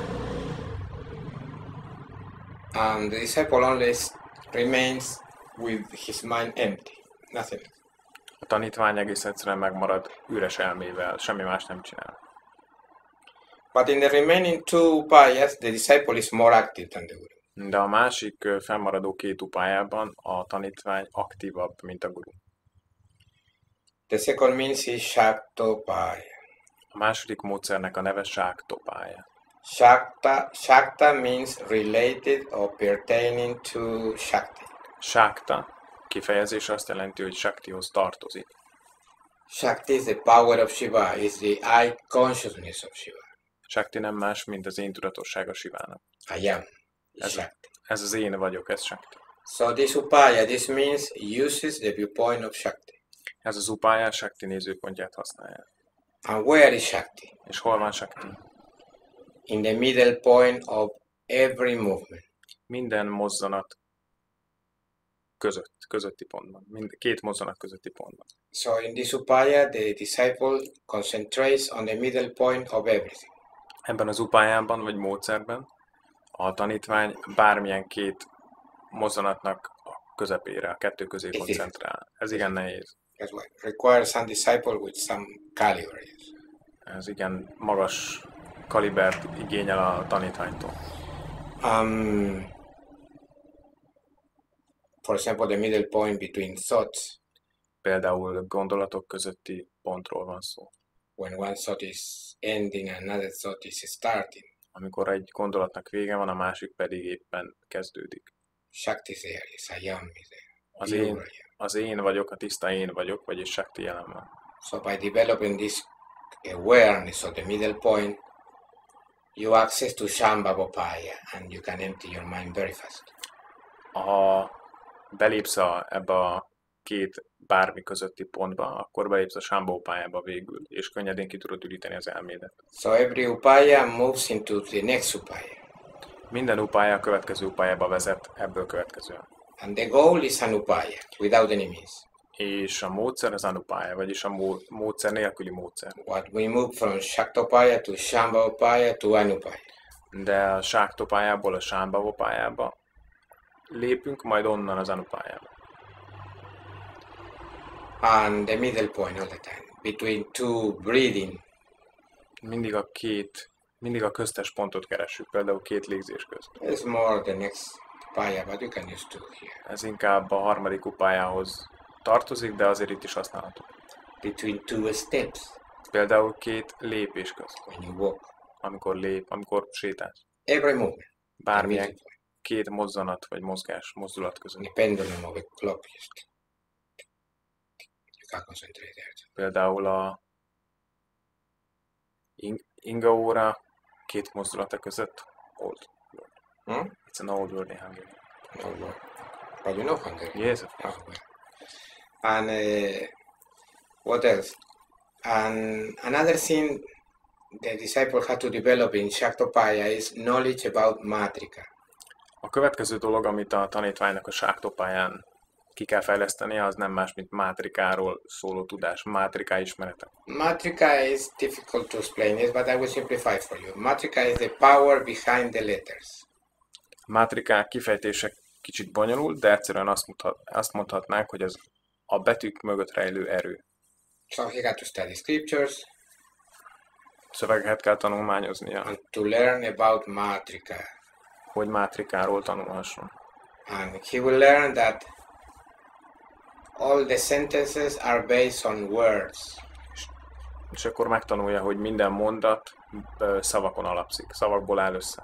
And the disciple only remains with his mind empty, nothing else. A tanítvány egész egyszerűen megmarad üres elmével, semmi más nem csinál. But in the remaining two upayas, the disciple is more active than the Guru. De a másik fennmaradó két upájában a tanítvány aktívabb, mint a guru. The second means is Shaktopaya. A második módszernek a neve Shaktopaya. Shakta, Shakta means related or pertaining to Shakti. Shakta kifejezés azt jelenti, hogy Shaktihoz tartozik. Shakti is the power of Shiva, is the I consciousness of Shiva. Shakti nem más, mint az én tudatossága Shivának. I am. Ez, ez az én vagyok, ez Shakti. So this upaya, this means uses the viewpoint of Shakti. Ez az upaya Shakti nézőpontját használja. And where is Shakti? És hol van Shakti? In the middle point of every movement. Minden mozzanat között, közötti pontban. Mind, két mozzanat közötti pontban. So in this upaya, the disciple concentrates on the middle point of everything. Ebben az upájában, vagy módszerben a tanítvány bármilyen két mozzanatnak a közepére, a kettő közé koncentrál. Ez igen nehéz. That's why it requires some disciple with some caliber. Ez igen magas kalibert igényel a tanítványtól. Um, for example, the middle point between thoughts. Például gondolatok közötti pontról van szó. When one thought is ending and another thought is starting. Amikor egy gondolatnak vége van, a másik pedig éppen kezdődik. Shakti is there, is I am is there. Az én, az én vagyok, a tiszta én vagyok, vagyis Shakti jelen van. So by developing this awareness of the middle point, you access to Shambhavapaya and you can empty your mind very fast. Ha belépsz a, ebbe a két bármi közötti pontba, akkor belépsz a Shambhavapájába végül, és könnyedén ki tudod üríteni az elmédet. So every upaya moves into the next upaya. Minden upája a következő upájába vezet, ebből következően. And the goal is an upaya, without any means. És a módszer az anupája, vagyis a módszer nélküli módszer. What we move from Shaktopaya to Shambhavapaya to Anupaya. De a Shaktopájából a Shambhavapájába lépünk, majd onnan az anupájába. And the middle point all the time, between two breathing. Mindig a két, mindig a köztes pontot keressük, például két légzés közt. It's more the next upaya, but you can use two here. Ez inkább a harmadik upájához tartozik, de azért itt is használható. Between two steps. Például két lépés közt. When you walk. Amikor lép, amikor sétálsz. Every movement. Bármilyen két mozzanat vagy mozgás, mozdulat között. The pendulum of a clock. You can concentrate there. Például a inga óra két mozdulata között. Old word. Hmm? It's an old word in Hungarian. Old word. But you know Hungarian. Yes, of course. Oh, well. And uh, what else? And another thing the disciple had to develop in Shaktopaya is knowledge about Matrika. A következő dolog, amit a tanítványnak a Shaktopáján ki kell fejlesztenie, az nem más, mint mátrikáról szóló tudás, mátriká ismerete. Matrika is difficult to explain this, but I will simplify it for you. Matrika is the power behind the letters. Mátrikák kifejtése kicsit bonyolult, de egyszerűen azt, mondhat, azt mondhatnánk, hogy az a betűk mögött rejlő erő. So he got to study scriptures. Szövegeket kell tanulmányoznia. And to learn about Matrika. Hogy mátrikáról tanulhasson. And he will learn that all the sentences are based on words. És akkor megtanulja, hogy minden mondat szavakon alapszik, szavakból áll össze.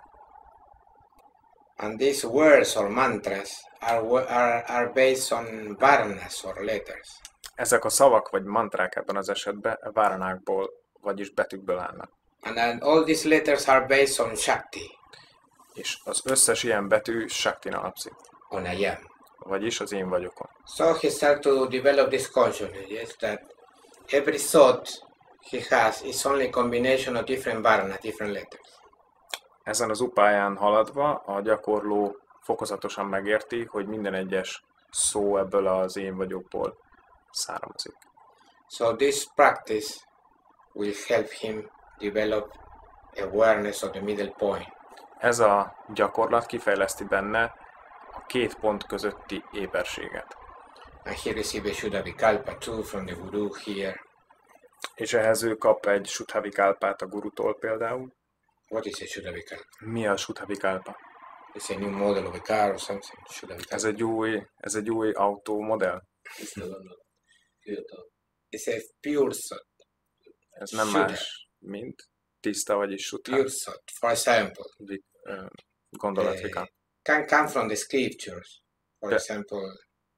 And these words or mantras are, are, are based on varnas or letters. Ezek a szavak vagy mantrák ebben az esetben váranákból, vagyis betűkből állnak. And then all these letters are based on Shakti. És az összes ilyen betű Shaktin alapszik. On I am. Vagyis az én vagyokon. So he started to develop this consciousness, yes, that every thought he has is only a combination of different varnas, different letters. Ezen az upáján haladva a gyakorló fokozatosan megérti, hogy minden egyes szó ebből az én vagyokból származik. So this practice will help him develop awareness of the middle point. Ez a gyakorlat kifejleszti benne a két pont közötti éberséget. And he received a Shuddhavikalpa too from the Guru here. És ehhez ő kap egy Shuddhavikalpát a gurutól például. What is a Shuddhavikalpa? Mi a Shuddhavikalpa? It's a new model of a car or something. Ez egy új, ez egy új autómodell. It's a pure thought. Ez nem más, mint tiszta, vagyis Shuddha. Pure thought. For example, uh, gondolatvika. Uh, can come from the scriptures. For De example,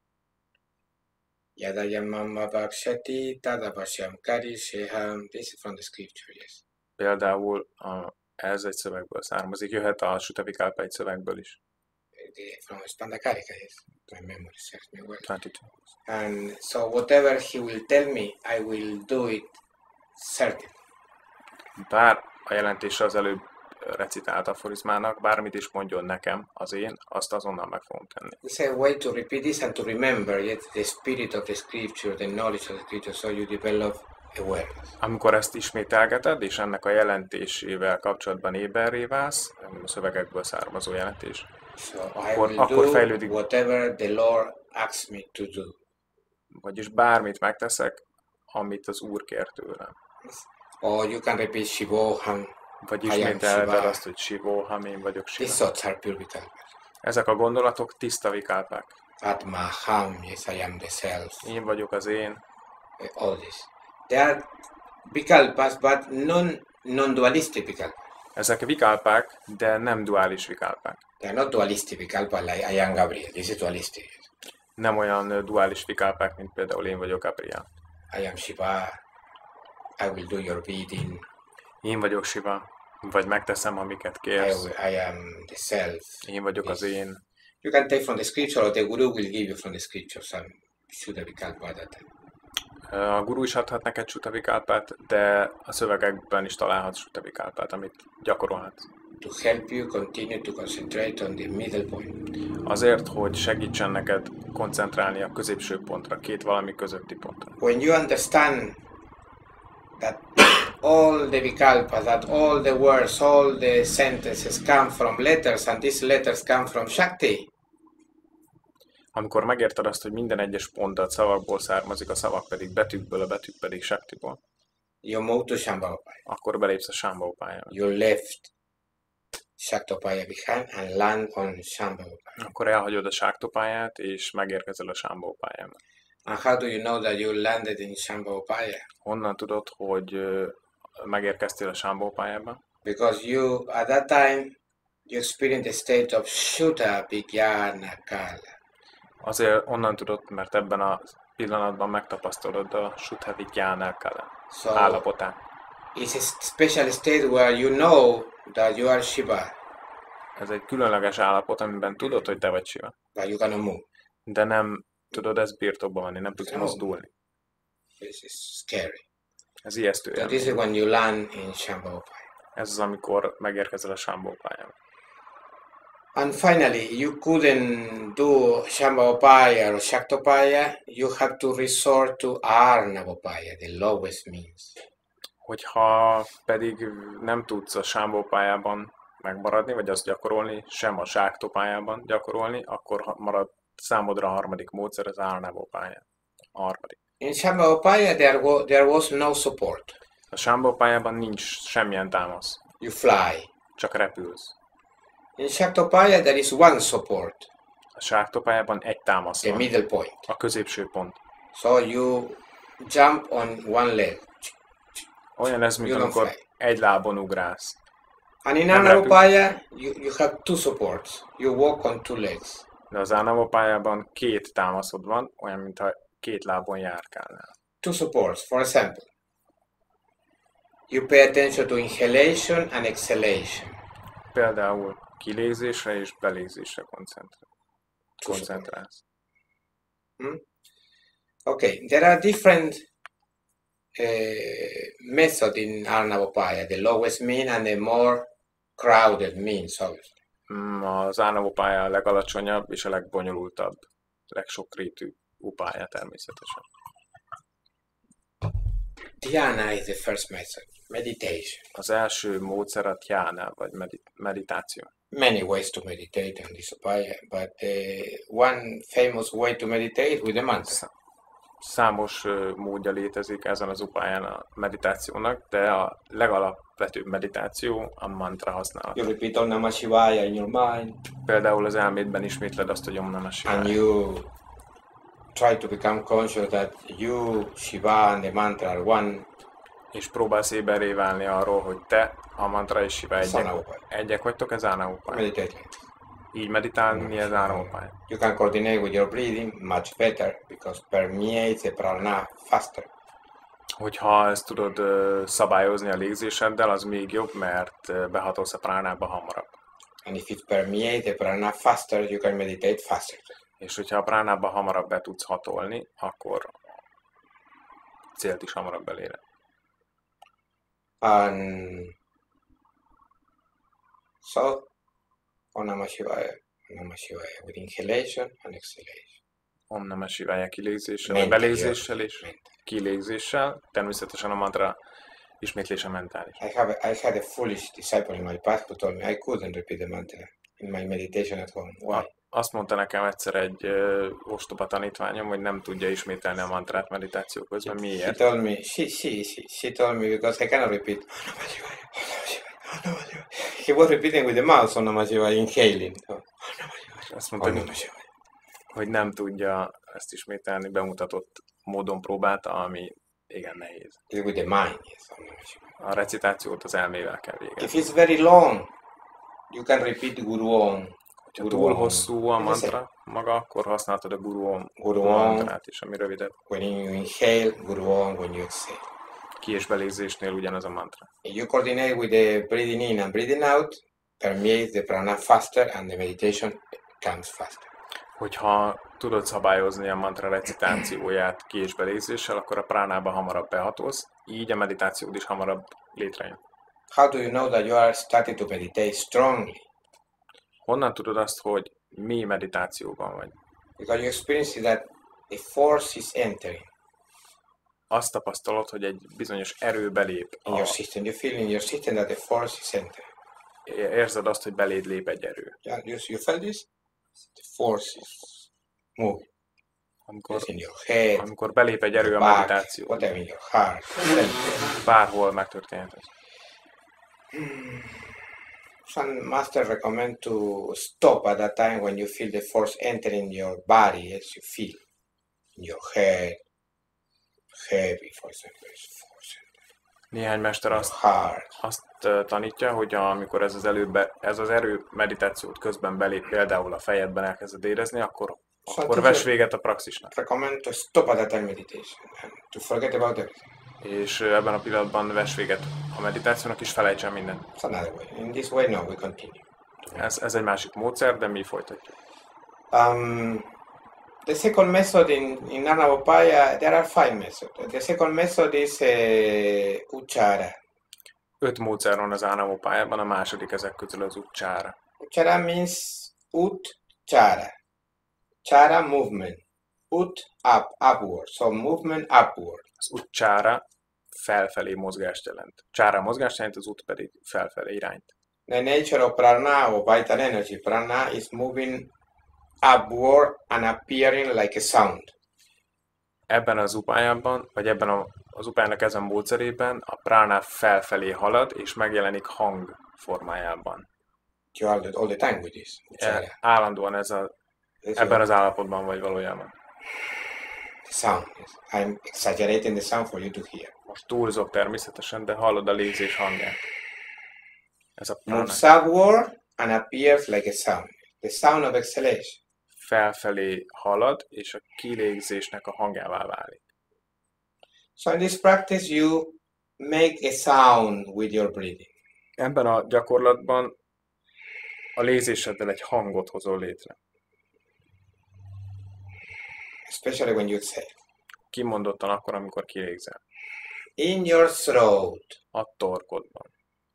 Yadayamamma Bhakshati Tadavasyam Karisheham. This is from the scripture, yes. Például a, ez egy szövegből származik, jöhet a Shuddhavikalpa egy szövegből is. Okay, from Spandakarika, yes. My memory serves me well. twenty-two. And so whatever he will tell me, I will do it certain. Bár a jelentésre az előbb recitált aforizmának, bármit is mondjon nekem, az én, azt azonnal meg fogom tenni. It's a way to repeat this and to remember yet the spirit of the scripture, the knowledge of the scripture, so you develop awareness. Amikor ezt ismételgeted, és ennek a jelentésével kapcsolatban éberré válsz, a szövegekből származó jelentés, So I akkor, will akkor do fejlődik, whatever the Lord asks me to do. vagyis bármit megteszek, amit az Úr kér tőlem. Or you can repeat Shivoham, Vagy I am ismételted Shiva. azt, hogy Shivóham, én vagyok These Shiva. thoughts are pure vikalpas. Ezek a gondolatok tiszta vikalpák. Atmaham, yes, I am the self. Én vagyok az én. All this. They are vikalpas, but non non-dualistic vikalpas. Ezek vikalpák, de nem duális vikalpák. They are not dualistic vikalpas like I am Gabriel. This is dualistic. Nem olyan duális vikalpák, mint például én vagyok Gabriel. I am Shiva. I will do your bidding. Én vagyok Shiva, vagy megteszem, amiket I, kérsz. will- I am the self. Én vagyok az én. You can take from the scripture, or the Guru will give you from the scripture some Shuddha vikalpa at that time. A guru is adhat neked Sutta vikalpát, de a szövegekben is találhatsz Sutta vikalpát, amit gyakorolhatsz. To help you continue to concentrate on the middle point. Azért, hogy segítsen neked koncentrálni a középső pontra, két valami közötti pontra. When you understand that all the vikalpas, that all the words, all the sentences come from letters, and these letters come from Shakti, Amikor megérted azt, hogy minden egyes mondat szavakból származik, a szavak pedig betűkből, a betűk pedig Shaktiból, you move to Shambhavapaya. akkor belépsz a Shambhavapályába. You left Shaktopaya behind and land on Shambhavapaya. Akkor elhagyod a Shaktopályát, és megérkezel a Shambhavapályába. And how do you know that you landed in Shambhavapaya? Honnan tudod, hogy ö, megérkeztél a Shambhavapályába? Because you, at that time, you experienced the state of Shuddha Vijnana Kala. Azért onnan tudod, mert ebben a pillanatban megtapasztalod a Shuddha Vijnana Kala So állapotát. it's a special state where you know that you are Shiva, Ez egy különleges állapot, amiben tudod, hogy te vagy Shiva, but you cannot move. de nem tudod ezt birtokba venni, nem tudsz No. mozdulni. This is scary. Ez ijesztő So this élmény. is when you land in Shambhavapaya. Ez az, amikor megérkezel a Shambhavapályába. And finally, you couldn't do Shambhavapaya or Shaktopaya. You have to resort to Arnavapaya, the lowest means. Hogyha pedig nem tudsz a Shambhavapályában megmaradni, vagy azt gyakorolni, sem a Shaktopályában gyakorolni, akkor ha- marad számodra a harmadik módszer, az Arnavapálya. A harmadik. In Shambhavapaya, there, wa- there was no support. A Shambhavapályában nincs semmilyen támasz, You fly. csak repülsz. In Shaktopaya, there is one support, A Shaktopályában egy támasz the van, middle point. a középső pont. So you jump on one leg. Olyan ez, mint You don't amikor fly. egy lábon ugrálsz. And in Nem Arnavapaya, you, you have two supports. You walk on two legs. De az Arnavapályában két támaszod van, olyan, mintha két lábon járkálnál. Two supports. For example, you pay attention to inhalation and exhalation. Például kilégzésre és belégzésre koncentrál. Two supports. koncentrálsz. Okay, there are different uh, methods in Arnavapaya, the lowest mean and the more crowded means, obviously. Mm, Az Arnavapálya a legalacsonyabb és a legbonyolultabb, legsokrétű upálya természetesen. Dhyana is the first method, meditation. Az első módszer a dhyana, vagy medit- meditáció. Many ways to meditate on this upaya, but uh, one famous way to meditate with the mantra. Számos ö, módja létezik ezen az upályán a meditációnak, de a legalapvetőbb meditáció a mantra használat. You repeat Om Namah Shivāya in your mind, Például az elmédben ismétled azt, hogy Om Namah and Shivāya. you try to become conscious that you, Shiva, and the mantra are one. És próbálsz éberré válni arról, hogy te, a mantra és Shiva egyek, Arnavapálya. egyek vagytok, ez Arnavapálya. Meditate like this. Így meditálni, ez Arnavapálya. You can coordinate with your breathing much better because permeates the prana faster. Hogyha ezt tudod ö, szabályozni a légzéseddel, az még jobb, mert ö, behatolsz a pránába hamarabb. And if it permeates the prana faster, you can meditate faster. És hogyha a pránába hamarabb be tudsz hatolni, akkor célt is hamarabb eléred. And so, Om Namah Shivāya, Om Namah Shivāya, with inhalation and exhalation. Om Namah Shivāya kilégzéssel, vagy belégzéssel és kilégzéssel, természetesen a mantra ismétlése mentális. I have a, I had a foolish disciple in my past who told me I couldn't repeat the mantra in my meditation at home. Why? Azt mondta nekem egyszer egy uh, ostoba tanítványom, hogy nem tudja ismételni a mantrát meditáció közben. Miért? She told me, she, she, she, she told me because I cannot repeat. He was repeating with the mouth, Om Namah Shivāya, inhaling. Azt mondta, hogy, hogy nem tudja ezt ismételni, bemutatott módon próbálta, ami igen nehéz. With the mind, yes. A recitációt az elmével kell végezni. If it's very long, you can repeat Guru Om. Ha túl hosszú a mantra maga, akkor használhatod a Guru Om Guru mantrát is, ami rövidebb. When you inhale, Guru Om, when you exhale. Ki- és belégzésnél ugyanaz a mantra. If you coordinate with the breathing in and breathing out, permeates the prana faster and the meditation comes faster. Hogyha tudod szabályozni a mantra recitációját ki- és belégzéssel, akkor a pránába hamarabb behatolsz, így a meditációd is hamarabb létrejön. How do you know that you are starting to meditate strongly? Honnan tudod azt, hogy mély meditációban vagy? Because you experience that a force is entering Azt tapasztalod, hogy egy bizonyos erő belép. in your system. You feel in your system that the force is entering. Érzed azt, hogy beléd lép egy erő. Yeah, you, you felt this? The force is moving. Amikor, It's in your head, amikor belép egy erő a back, meditáció, whatever, in your heart. bárhol megtörténhet ez. Some master recommend to stop at that time when you feel the force entering your body, as you feel in your head, heavy, for example, force Néhány mester azt, heart. azt uh, tanítja, hogy amikor ez az, előbe, ez az erő meditációt közben belép, például a fejedben elkezded érezni, akkor, akkor vess véget a praxisnak. Recommend to stop at that time meditation and to forget about everything. És uh, ebben a pillanatban vess véget a meditációnak, és felejtsen mindent. It's another way. In this way, no, we continue. Ez, ez egy másik módszer, de mi folytatjuk. Um, the second method in, in Namaḥ, there are five methods. The second method is uh, Uchara. Öt módszer van az INAUGURATION, a második ezek közül az Uchara. Uchara means ut chara. Chara movement. Ut up, upward. So movement upward. Az Uchara felfelé mozgást jelent. Chára mozgást jelent, az ut pedig felfelé irányt. The nature of prana or vital energy, prana is moving upward and appearing like a sound. Ebben az upájában, vagy ebben a, az upájának ezen módszerében a prána felfelé halad, és megjelenik hang formájában. You are all the time with this. E, állandóan ez a, ebben az állapotban vagy valójában. The sound. Yes. I'm exaggerating the sound for you to hear. Most túlzok természetesen, de hallod a légzés hangját. Ez a prána. Moves upward and appears like a sound. The sound of exhalation. Felfelé halad, és a kilégzésnek a hangjává válik. So in this practice you make a sound with your breathing. Ebben a gyakorlatban a légzéseddel egy hangot hozol létre. Especially when you exhale. Kimondottan akkor, amikor kilégzel. In your throat. A torkodban.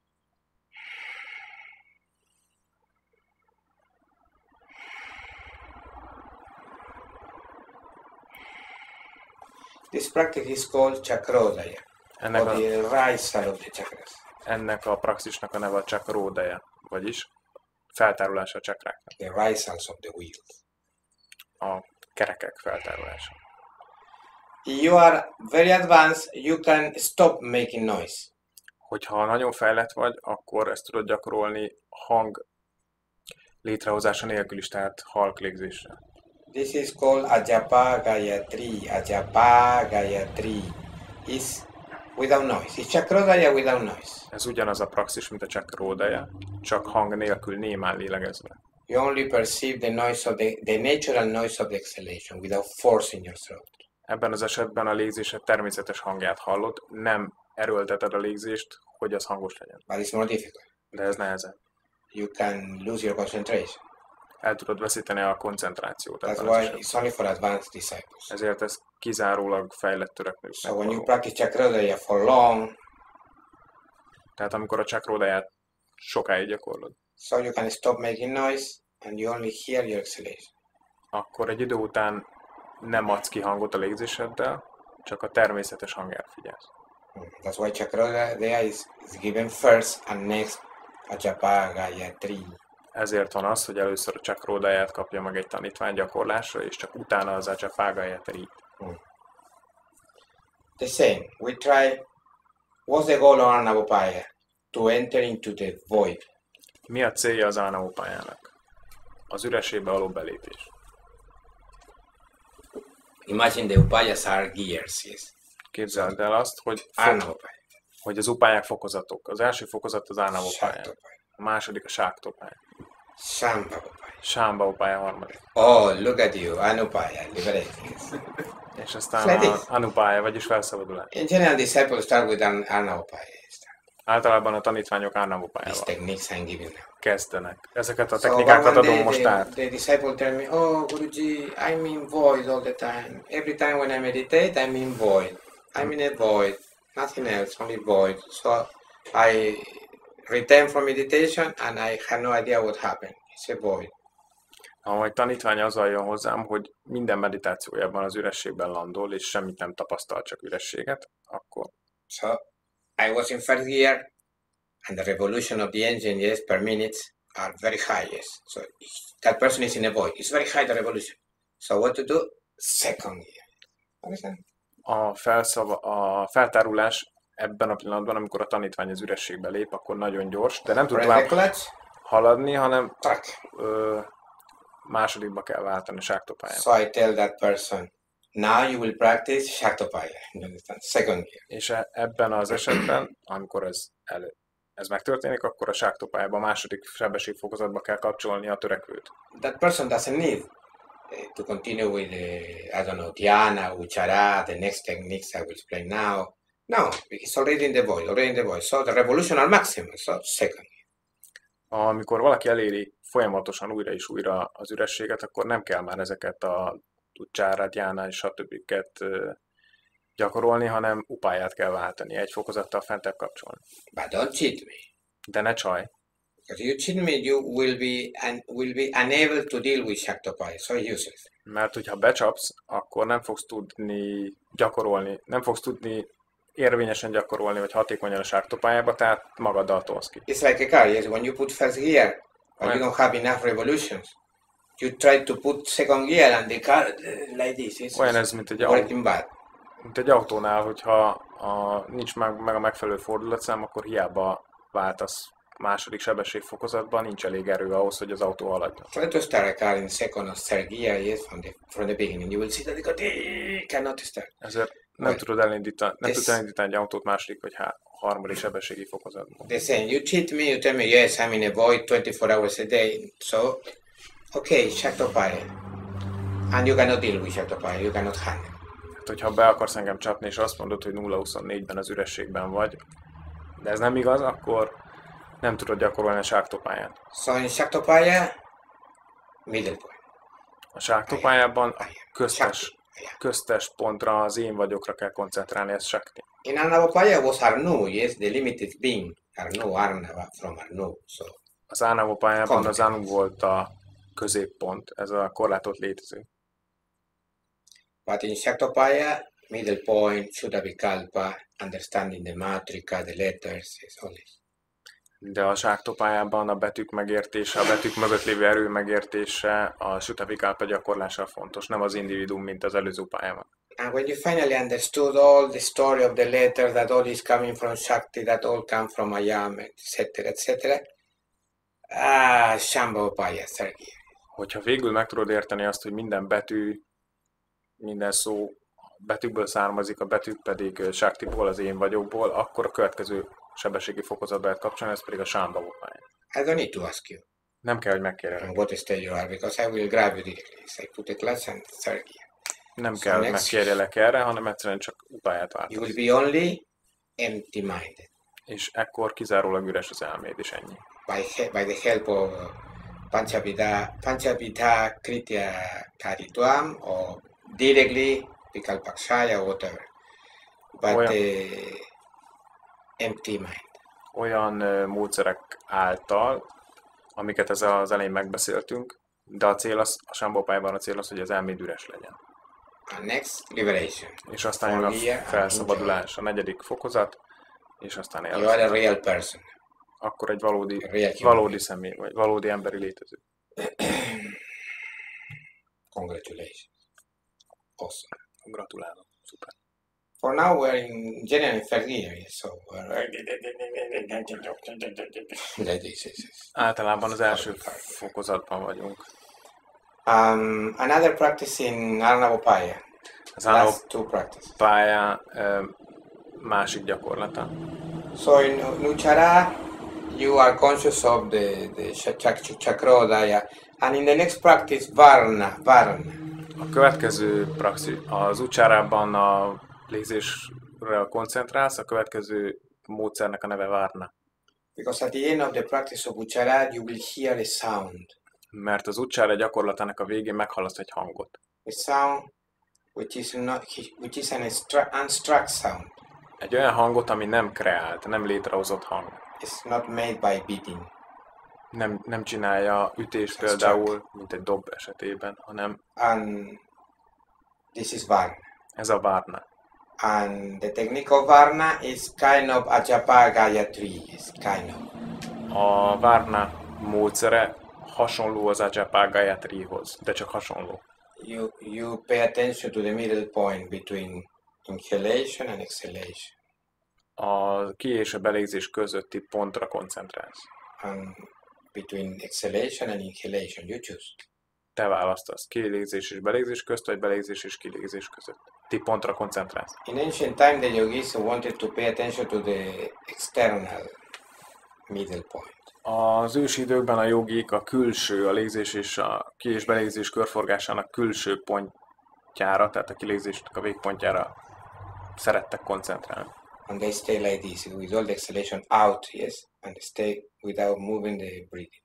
This practice is called chakrodaya, Ennek or a, the risal of the chakras. ennek a praxisnak a neve a chakrodaya, vagyis feltárulása a csakráknak. The risals of the wheels. A kerekek feltárulása. If you are very advanced, you can stop making noise. Hogyha nagyon fejlett vagy, akkor ezt tudod gyakorolni hang létrehozása nélkül is, tehát halk légzéssel. This is called Ajapa Gayatri. Ajapa Gayatri is without noise. It's chakrodaya without noise. Ez ugyanaz a praxis, mint a chakrodaya, csak hang nélkül némán lélegezve. You only perceive the noise of the, the natural noise of the exhalation without force in your throat. Ebben az esetben a légzésed természetes hangját hallod, nem erőlteted a légzést, hogy az hangos legyen. But it's more difficult. De ez nehezebb. you can lose your concentration. El tudod veszíteni a koncentrációt. That's why it's only for advanced disciples. Ezért ez kizárólag fejlett törekvőknek. So when you practice Chakrodaya for long, tehát amikor a Chakrodayát sokáig gyakorlod, so you can stop making noise and you only hear your exhalation. Akkor egy idő után nem adsz ki hangot a légzéseddel, csak a természetes hangját figyelsz. That's why Chakrodaya is, is given first and next Ajapa Gayatri. Ezért van az, hogy először a Chakrodayát kapja meg egy tanítvány gyakorlásra, és csak utána az Ajapa Gayatri. Hmm. The same, we try, what's the goal of Anavopaya? To enter into the void. Mi a célja az Anavopájának? Az üresébe való belépés. Imagine the upayas are gears, yes. Képzeld el azt, hogy, Anavopaya. hogy az upályák fokozatok. Az első fokozat az Anavopája. A második a Sáktopája. Shambhavopaya. Shambhavopaya harmadik. Oh, look at you, Anupaya, liberating. És aztán a Anupaya, vagyis felszabadulás. In general, disciples start with an Anupaya. Általában a tanítványok Anavopájával kezdenek. Ezeket a technikákat adom most át. The disciple tell me, oh Gurujī, I'm in void all the time. Every time when I meditate, I'm in void. I'm in a void. Nothing else, only void. So I return from meditation and I have no idea what happened. It's a void. Ha egy tanítvány azzal jön hozzám, hogy minden meditációjában az ürességben landol, és semmit nem tapasztal, csak ürességet, akkor... So I was in first gear and the revolution of the engine, yes, per minute are very high, yes. So that person is in a void. It's very high, the revolution. So what to do? Second gear. Understand? A, felszava, a feltárulás ebben a pillanatban, amikor a tanítvány az ürességbe lép, akkor nagyon gyors, de nem tud tovább haladni, hanem ö, másodikba kell váltani Sáktopáját. So I tell that person, now you will practice Shaktopaya. Second gear. És ebben az esetben, amikor ez, elő, ez megtörténik, akkor a Sáktopájában a második sebességfokozatba kell kapcsolni a törekvőt. That person doesn't need uh, to continue with the, I don't know, dhyana, uchara, the next techniques I will explain now. No, he's already in the void, already in the void. So the revolutional maximum, so second gear. Amikor valaki eléri folyamatosan újra és újra az ürességet, akkor nem kell már ezeket a Uchárát, Jánát és stb. Gyakorolni, hanem upáját kell váltani, egy fokozattal fentebb kapcsolni. But don't cheat me. De ne csaj. Because you cheat me, you will be un will be unable to deal with Shaktopaya, so useless. Mert hogyha becsapsz, akkor nem fogsz tudni gyakorolni, nem fogsz tudni érvényesen gyakorolni, vagy hatékonyan a Sáktopájába, tehát magaddal tolsz ki. It's like a car, yes, when you put first gear, but you don't have enough revolutions. You try to put second gear and the car uh, like this. It's olyan ez, mint egy, working bad. mint egy autónál, hogyha a, nincs meg, meg a megfelelő fordulatszám, akkor hiába váltasz második sebességfokozatban, nincs elég erő ahhoz, hogy az autó haladjon. Try to start a car in second or third gear, yes, from the, from the beginning. You will see that the car cannot start. Ezért nem tudod elindítani, nem tudod elindítani egy autót második vagy há, harmadik sebességi fokozatban. The same. You cheat me, you tell me, yes, I'm in a void twenty-four hours a day. So, okay, Shaktopaya. And you cannot deal with Shaktopaya, you cannot handle. Hát, hogyha be akarsz engem csapni, és azt mondod, hogy nulla huszonnégyben az ürességben vagy, de ez nem igaz, akkor nem tudod gyakorolni a Sáktopáját. So in Shaktopaya, middle point. A Sáktopájában köztes, köztes pontra, az én vagyokra kell koncentrálni, ez Shakti. In Anavopaya was Arnu, yes, the limited being. Arnu, Arnava, from Arnu. So. Az Anavopájában az Anu volt a középpont, ez a korlátot létező. But in Shaktopaya, middle point, Shuddhavikalpa, understanding the matrika, the letters, is all this. De a Sáktopájában a betűk megértése, a betűk mögött lévő erő megértése, a Shuddhavikalpa gyakorlása fontos, nem az individuum, mint az előző pályában. And when you finally understood all the story of the letters, that all is coming from Shakti, that all come from Ayam, et cetera, et cetera, ah, Shambhavopaya, Sergei. Hogyha végül meg tudod érteni azt, hogy minden betű, minden szó betűkből származik, a betűk pedig Shaktiból, az én vagyokból, akkor a következő sebességi fokozatba lehet kapcsolni, ez pedig a Shambhavopaya. I don't need to ask you. Nem kell, hogy megkérjelek. What stage you are, because I will grab you directly. So I put a class and Sergei. Nem kell, hogy megkérjelek erre, hanem egyszerűen csak upáját változ. You will be only empty-minded. És ekkor kizárólag üres az elméd, és ennyi. by, by the help of Panchabhida, Panchabhida Kritya Karitvam or directly Vikalpakshaya or whatever. But olyan, uh, empty mind. olyan uh, módszerek által, amiket ez az elején megbeszéltünk, de a cél az, a Sambhopályban a cél az, hogy az elméd üres legyen. And next, liberation. És aztán jön a felszabadulás, a negyedik fokozat, és aztán You are a real person. Akkor egy valódi, real valódi személy, vagy valódi emberi létező. Congratulations. Awesome. Gratulálok. Szuper. For now we're in general third year, so we're... Általában az első fokozatban vagyunk. Um, another practice in Arnavopaya. Az Last two practices. Arnavopaya másik gyakorlata. So in Nuchara, you are conscious of the, the Chakrodaya, and in the next practice, Varna, Varna. A következő praxis, az Uchárában a légzésre koncentrálsz, a következő módszernek a neve Varna. Because at the end of the practice of Uchara, you will hear a sound. Mert az Uchára gyakorlatának a végén meghallasz egy hangot. A sound which is not, which is an unstruck sound. Egy olyan hangot, ami nem kreált, nem létrehozott hang. It's not made by beating. Nem, nem csinálja ütést például, mint egy dob esetében, hanem and this is Varna. Ez a Varna. And the technique of Varna is kind of Ajapa Gayatri, is kind of. A Varna módszere hasonló az Ajapa Gayatrihoz, de csak hasonló. You, you pay attention to the middle point between inhalation and exhalation. A ki- és a belégzés közötti pontra koncentrálsz. And between exhalation and inhalation, you choose. Te választasz kilégzés és belégzés közt, vagy belégzés és kilégzés között. Ti pontra koncentrálsz. In ancient time, the yogis wanted to pay attention to the external middle point. Az ősi időkben a jogik a külső, a légzés és a ki- és belégzés körforgásának külső pontjára, tehát a kilégzésnek a végpontjára szerettek koncentrálni. And they stay like this, with all the exhalation out, yes, and they stay without moving the breathing.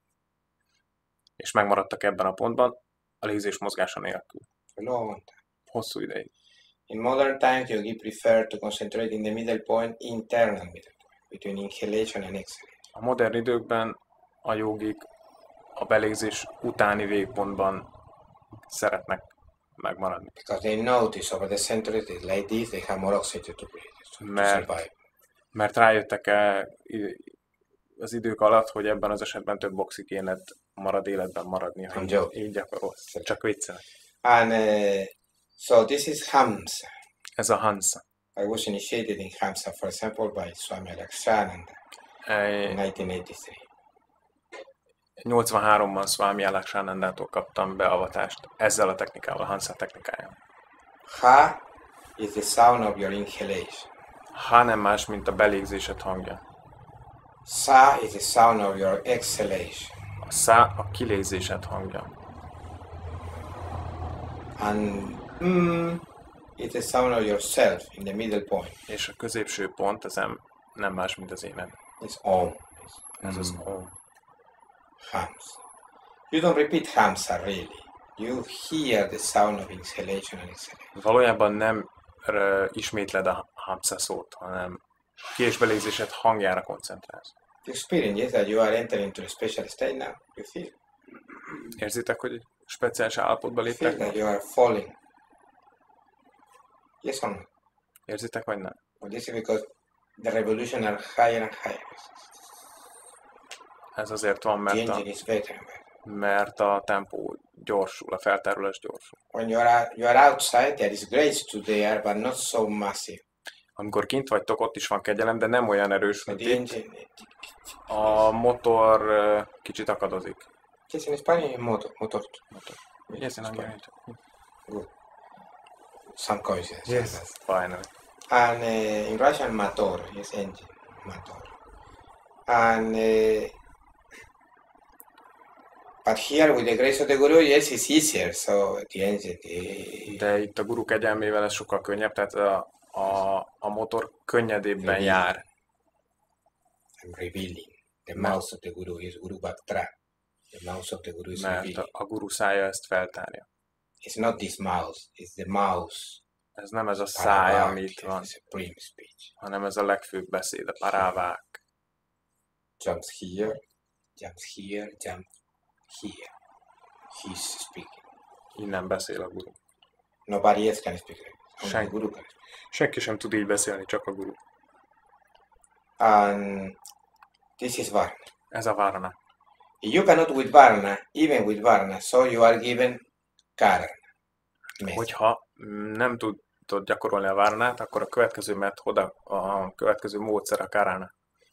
És megmaradtak ebben a pontban, a légzés mozgása nélkül. For a long time. Hosszú ideig. In modern times, yogi prefer to concentrate in the middle point, internal middle point, between inhalation and exhalation. A modern időkben a jogik a belégzés utáni végpontban szeretnek megmaradni. Because they notice over the center, it's like this, they have more oxygen to breathe, to Mert, survive. mert rájöttek -e az idők alatt, hogy ebben az esetben több oxigénet marad életben maradni, ha így, így gyakorolsz. Csak viccel. And uh, so this is Hamsa. Ez a Hamsa. I was initiated in Hamsa, for example, by Swami Alaksananda in nineteen eighty-three. nyolcvanháromban Swami Alaksanandától kaptam beavatást ezzel a technikával, a Hamsa technikájával. Ha is the sound of your inhalation. Ha nem más, mint a belégzésed hangja. Sa is the sound of your exhalation. A szá a kilégzésed hangja. And mm is the sound of yourself in the middle point. És a középső pont az nem, nem más, mint az éned. It's Om. Ez az Om. Hamsa. You don't repeat Hamsa really. You hear the sound of inhalation and exhalation. Valójában nem ismétled a Hamsa szót, hanem ki- és belégzésed hangjára koncentrálsz. You experience, yes, that you are entering into a special state now. You feel. Érzitek, hogy speciális állapotba You feel léptek? that you are falling. Yes or no? Érzitek, vagy nem? Well, this is because the revolution are higher and higher. Ez azért van, The mert a, engine is better and better. mert a tempó gyorsul, a feltárulás gyorsul. When you are you are outside, there is grace to there, but not so massive. Amikor kint vagytok, ott is van kegyelem, de nem olyan erős, So mint the itt. engine. A motor uh, kicsit akadozik. Yes, in Spanish, motor. Motor. Motor. Yes, in Hungarian. Good. Some coincidence. Yes, finally. And uh, in Russian, motor, yes, engine, motor. And uh, but here, with the grace of the Guru, yes, it's easier. So the engine. The, De itt a guru kegyelmével ez sokkal könnyebb, tehát a, a, a motor könnyedébben Revealing. jár. I'm revealing. The mouth of the guru is Guru Bhaktra. The mouth of the guru is mert a guru szája ezt feltárja. It's not this mouth, it's the mouth. Ez nem ez a száj, ami itt van, speech. hanem ez a legfőbb beszéd, a parávák. Jumps here, jumps here, jumps here. He's speaking. Innen beszél a guru. Nobody else can speak. Sen- Guru can speak. Senki sem tud így beszélni, csak a guru. And this is Varna. Ez a várna. You cannot with Varna, even with Varna, so you are given Karana. Hogyha nem tudod gyakorolni a várnát, akkor a következő methoda, a következő módszer a karana.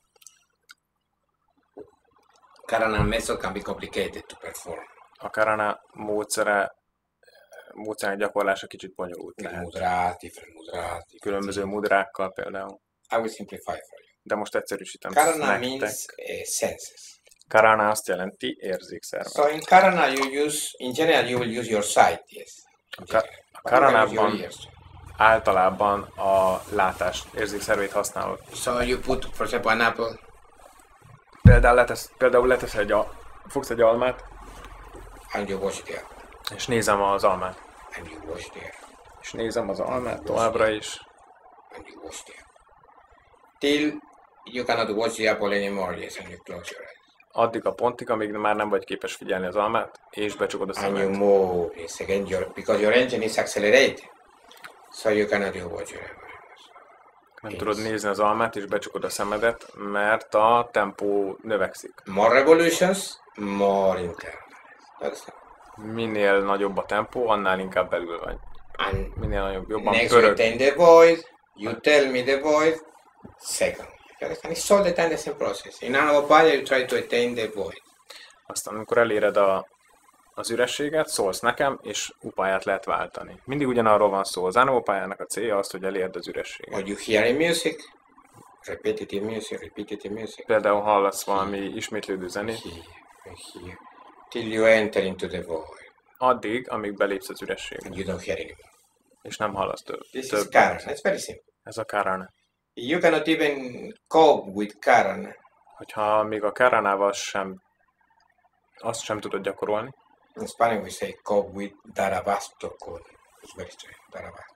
Karana method can be complicated to perform. A karana módszere, módszerek gyakorlása kicsit bonyolult lehet. Mudras, different mudras. Különböző mudrákkal például. I will simplify for you. De most egyszerűsítem Karana nektek. means uh, senses. Karana azt jelenti érzékszerve. So in Karana you use, in general you will use your sight, yes. A, ka- a karanában általában a látás érzékszervét használod. So you put, for example, an apple. Például letesz, például letesz egy, a, fogsz egy almát, And you wash the apple. és nézem az almát. And you wash the apple. És nézem az almát továbbra is. And you wash the apple. Till you cannot watch the apple anymore, yes, and you close your eyes. Addig a pontig, amíg már nem vagy képes figyelni az almát, és becsukod a And you szemed. move, yes, again, your, because your engine is accelerated. So you cannot you watch your apple. Nem tudod nézni az almát, és becsukod a szemedet, mert a tempó növekszik. More revolutions, more internal. That's Minél nagyobb a tempó, annál inkább belül vagy. And Minél nagyobb, jobban next you pörög. attain the void, you tell me the void, second. You understand? It's all the time the same process. In Anavapaya you try to attain the void. Aztán amikor eléred a, az ürességet, szólsz nekem, és upáját lehet váltani. Mindig ugyanarról van szó. Az Anavapájának a célja az, hogy elérd az ürességet. Or you hear a music, repetitive music, repetitive music. Például hallasz valami ismétlődő zenét, Here and here. Till you enter into the void. addig, amíg belépsz az ürességbe, And you don't hear anymore. és nem hallasz több. This is több. Karana. It's very simple. Ez a karana. You cannot even cope with Karana. Hogyha még a karanával sem, azt sem tudod gyakorolni, In Spanish we say cope with Darabasto con. It's very strange. Darabasto.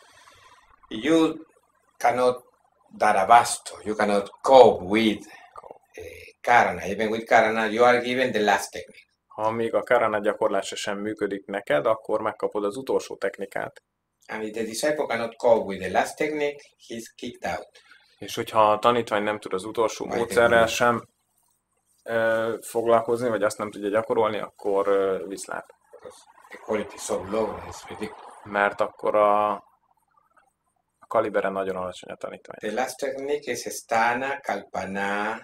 You cannot Darabasto. You cannot cope with uh, Karana. Even with Karana, you are given the last technique. ha még a karana gyakorlása sem működik neked, akkor megkapod az utolsó technikát. And if the disciple cannot cope with the last technique, he's kicked out. És hogyha a tanítvány nem tud az utolsó módszerrel sem ö, foglalkozni, vagy azt nem tudja gyakorolni, akkor ö, viszlát. Because the quality is so low, it's ridiculous. Mert akkor a, a kalibere nagyon alacsony a tanítvány. The last technique is Sthana, Kalpana,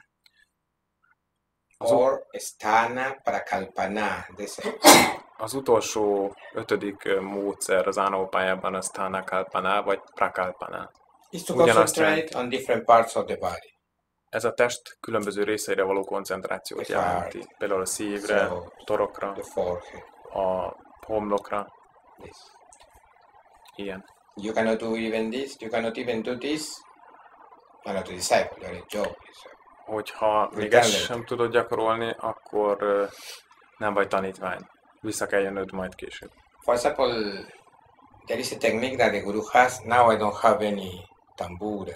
Az, or Sthana, Prakalpana. This is az utolsó ötödik ö, módszer az Anavapájában az Sthana Kalpana vagy Prakalpana. is to Ugyanazt concentrate jelenti. on different parts of the body. Ez a test különböző részeire való koncentrációt The jelenti. heart. Például a szívre, So, torokra, the forehead. a homlokra, This. ilyen. You cannot do even this. You cannot even do this. You're not a disciple. You're a job. So, Hogyha még Retarded. ezt sem tudod gyakorolni, akkor ö, nem vagy tanítvány. Vissza kell jönnöd majd később. for example, there is a technique that the guru has. Now I don't have any tambura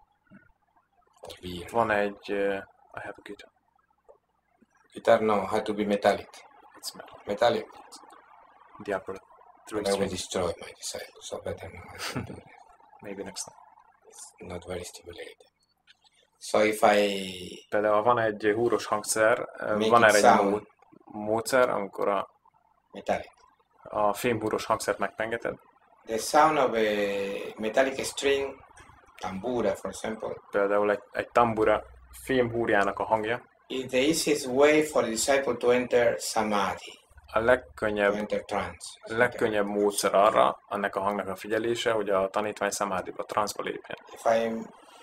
or beer. Van egy... ö, I have a guitar. Guitar no, had to be metallic. It's metal. Metallic. The upper three And I will strings. destroy my disciple. So better not. I don't do that. Maybe next time. It's not very stimulating. So if I Például van egy húros hangszer, ö, Make van it erre egy sound. mód, módszer, amikor a, metallic. a fémhúros hangszert megpengeted. The sound of a metallic string, tambura for example, Például egy, egy tambura fémhúrjának a hangja. is the easiest way for the disciple to enter samadhi, A to legkönnyebb, enter trance. legkönnyebb módszer arra, annak a hangnak a figyelése, hogy a tanítvány szamádiba, transzba lépjen. If I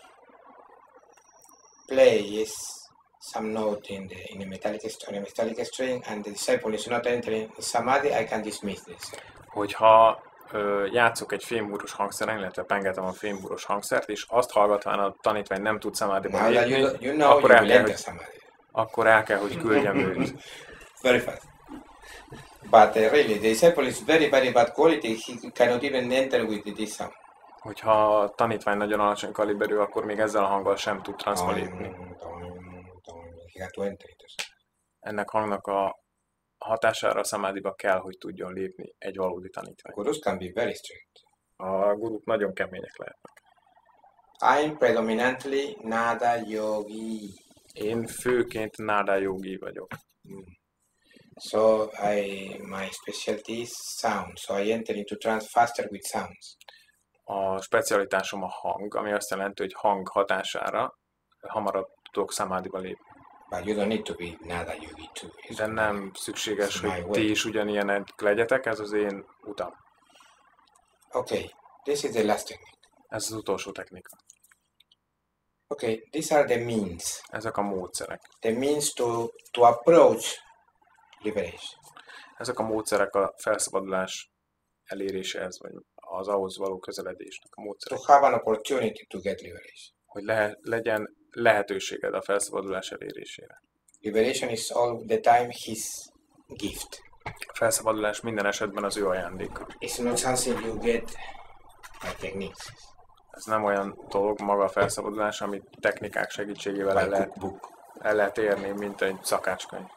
play yes, some note in the in a metallic string, a metallic string, and the disciple is not entering samadhi, I can dismiss this. Hogyha ö, játszok egy fémhúros hangszeren, illetve pengetem a fémhúros hangszert, és azt hallgatván a tanítvány nem tud szamádiba Now that you, lépni, do- you know akkor you el will kell, enter hogy, samadhi. akkor el kell, hogy küldjem őt. Very fast. But uh, really, the disciple is very, very bad quality. He cannot even enter with this sound. Hogyha a tanítvány nagyon alacsony kaliberű, akkor még ezzel a hanggal sem tud transzba lépni. He got to enter it. Ennek hangnak a hatására a szamádiba kell, hogy tudjon lépni egy valódi tanítvány. Gurus can be very strict. A guruk nagyon kemények lehetnek. I'm predominantly nada yogi. Én főként nada yogi vagyok. Mm. So I my specialty is sound. So I enter into trance faster with sounds. A specialitásom a hang, ami azt jelenti, hogy hang hatására hamarabb tudok szamádiba lépni. But you don't need to be nada yogi too. De nem szükséges, hogy ti is ugyanilyenek legyetek, ez az én utam. Okay, this is the last technique. Ez az utolsó technika. Okay, these are the means. Ezek a módszerek. The means to, to approach liberation. Ezek a módszerek a felszabadulás eléréséhez, vagy az ahhoz való közeledésnek a módszerek. To have an opportunity to get liberation. Hogy le, legyen lehetőséged a felszabadulás elérésére. Liberation is all the time his gift. A felszabadulás minden esetben az ő ajándéka. It's not something you get by techniques. Ez nem olyan dolog, maga a felszabadulás, amit technikák segítségével el lehet, el lehet érni, mint egy szakácskönyv.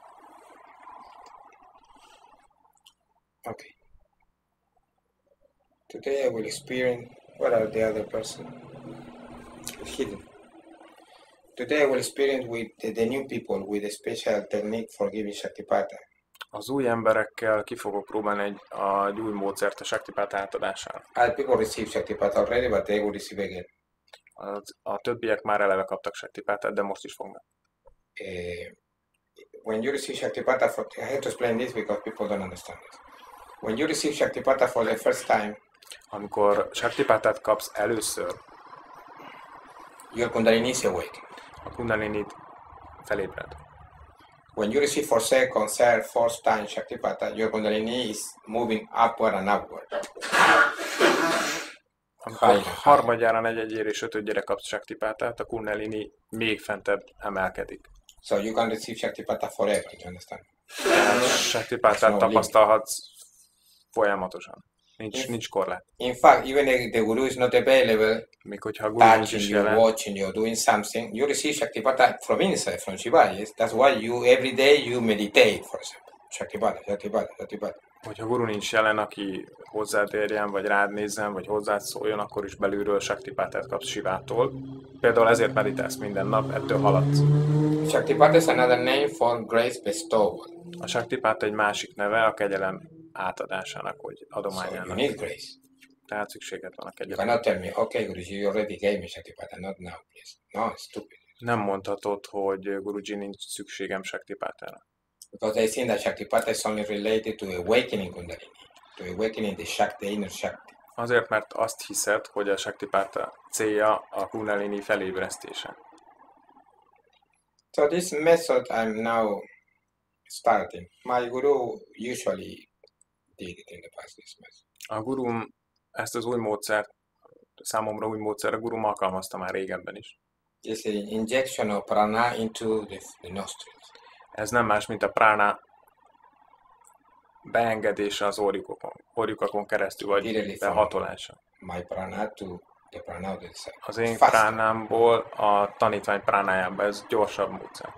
Okay. Today I will experience what are the other person hidden. Today I will experience with the, the new people with a special technique for giving Shaktipata. Az új emberekkel ki fogok próbálni egy, a, egy új módszert a Shaktipata átadására. Other people receive Shaktipata already, but they will receive again. A, a többiek már eleve kaptak Shaktipatát, de most is fognak. Uh, when you receive Shaktipata, for, I have to explain this because people don't understand this. When you receive Shaktipata for the first time, amikor Shaktipatát kapsz először, your Kundalini is awake. A Kundalinit felébred. When you receive for second, third, fourth time Shaktipata, your Kundalini is moving upward and upward. Amikor harmadjára, negyedjére és ötödjére kapsz Shaktipatát, a Kundalini még fentebb emelkedik. So you can receive Shaktipata forever, you understand? Shaktipatát tapasztalhatsz folyamatosan. Nincs, nincs korlát. In fact, even if the Guru is not available, még hogyha a Guru nincs is you, jelen, watching you, doing something, you receive Shaktipata from inside, from śivāya. That's why you every day you meditate, for example. Shaktipata, Shaktipata, Shaktipata. Hogyha Guru nincs jelen, aki hozzád érjen, vagy rád nézzen, vagy hozzád szóljon, akkor is belülről Shaktipatát kapsz Shivától. Például ezért meditálsz minden nap, ettől haladsz. Shaktipata is another name for grace bestowal. A Shaktipata egy másik neve a kegyelem átadásának, vagy adományának. So you need grace. Tehát szükséged van a You kegyelemre. cannot tell me, okay, Gurujī, you already gave me Shaktipata, not now, please. No, it's stupid. Nem mondhatod, hogy Gurujī, nincs szükségem Shaktipatára. Because they think that Shaktipata is only related to awakening Kundalini, to awakening the Shakti, the inner Shakti. Azért, mert azt hiszed, hogy a Shaktipata célja a Kundalini felébresztése. So this method I'm now starting. My Guru usually did it in the past, this method. A Gurum ezt az új módszert, számomra új módszer, a Gurum alkalmazta már régebben is. It's an injection of prana into the, the nostrils. Ez nem más, mint a prána beengedése az orjukokon, orjukakon keresztül, vagy behatolása. My prana to the prana of the disciple. Az én pránámból a tanítvány pránájába, ez gyorsabb módszer.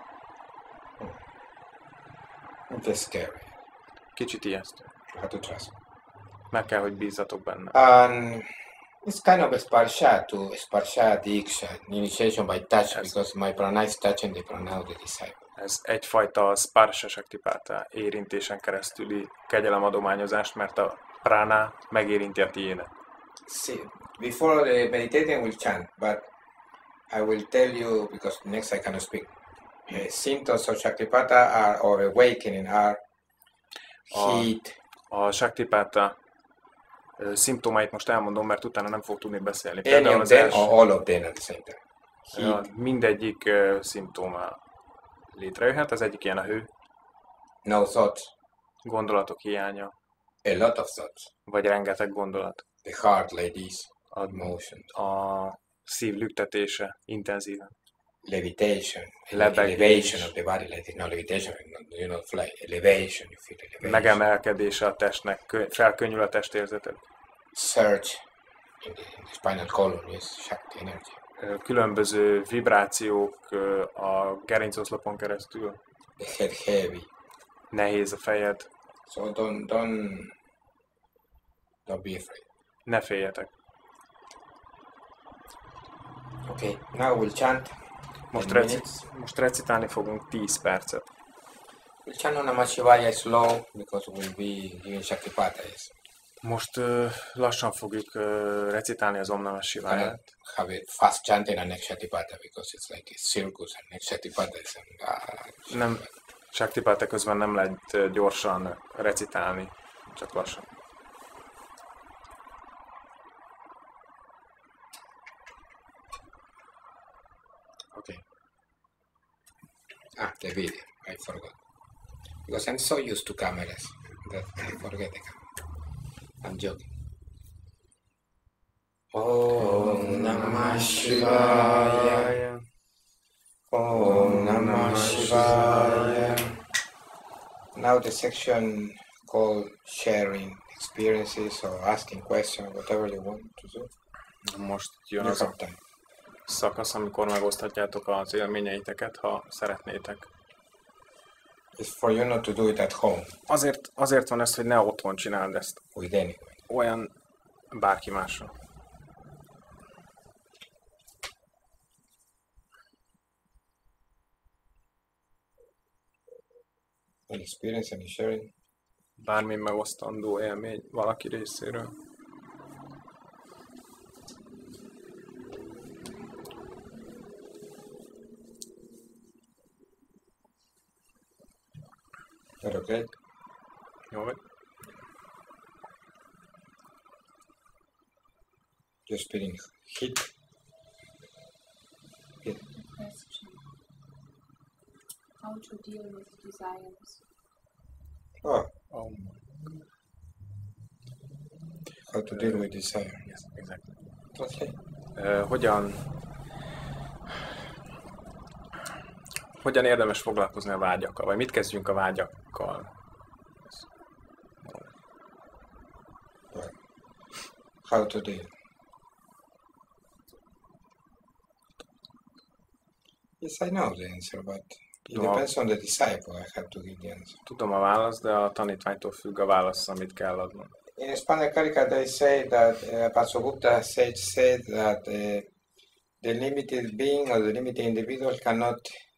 It's scary. Kicsit ijesztő. You have to trust me. Meg kell, hogy bízzatok benne. And it's kind of a sparsha to sparsha diksha, initiation by touch, yes. Because my prana is touching the prana of the disciple. Ez egyfajta sparsha shaktipata, érintésen keresztüli kegyelemadományozás, mert a prána megérinti a tiédet. See, before the meditating we'll chant, but I will tell you, because next I cannot speak. The symptoms of Shaktipata are, or awakening are heat. A, a Shaktipata uh, szimptomait most elmondom, mert utána nem fog tudni beszélni. Any of them or all of them at the same time. Heat. Mindegyik uh, szimptoma létrejöhet, az egyik ilyen a hő. No thoughts. Gondolatok hiánya. A lot of thoughts. Vagy rengeteg gondolat. The heart, ladies, a motion. A szív lüktetése intenzíven. levitation, Lebegés. elevation of the body, like it's not levitation, you know, fly, elevation, you feel elevation. Megemelkedése a testnek, kö- felkönnyül a testérzeted. Surge in the, in the spinal column, yes, Shakti energy. Ö, Különböző vibrációk ö, a gerincoszlopon keresztül. The head heavy. Nehéz a fejed. So don't don't don't be afraid. Ne féljetek. Okay, now we'll chant. Most, ten reci- minutes. most recitálni fogunk tíz percet. We'll chant namaḥ śivāya slow because we'll be giving Shaktipata. Yes. Most ö, lassan fogjuk ö, recitálni az Om Namah Cannot Shivāyát. have a fast chanting and next Shaktipata because it's like a circus and next Shaktipata is and, ah, Nem, Shaktipata közben nem lehet ö, gyorsan recitálni, csak lassan. Okay. Ah, the video. I forgot. Because I'm so used to cameras that I forget the camera. I'm joking. Om Namah Shivāya. Om Namah Shivāya. Now the section called sharing experiences or asking questions, whatever you want to do. Most jön You az a have time. szakasz, amikor megoszthatjátok az élményeiteket, ha szeretnétek. It's for you not to do it at home Azért, azért van ez, hogy ne otthon csináld ezt. with anyone. Olyan bárki másra. An experience and sharing. Bármi megosztandó élmény valaki részéről. That okay? Jó vagy? Just feeling heat. Heat. Question. How to deal with desires? Oh, Oh, how to deal with desire. yes, exactly. Okay. Uh, hogyan hogyan érdemes foglalkozni a vágyakkal, vagy mit kezdjünk a vágyakkal? Right. How to deal. Yes, I know the answer, but it No. depends on the disciple. I have to give the answer. Tudom a választ, de a tanítványtól függ a válasz, amit kell adnom. In Spanakarika, they say that uh, Pasogupta sage said that uh, the limited being or the limited individual cannot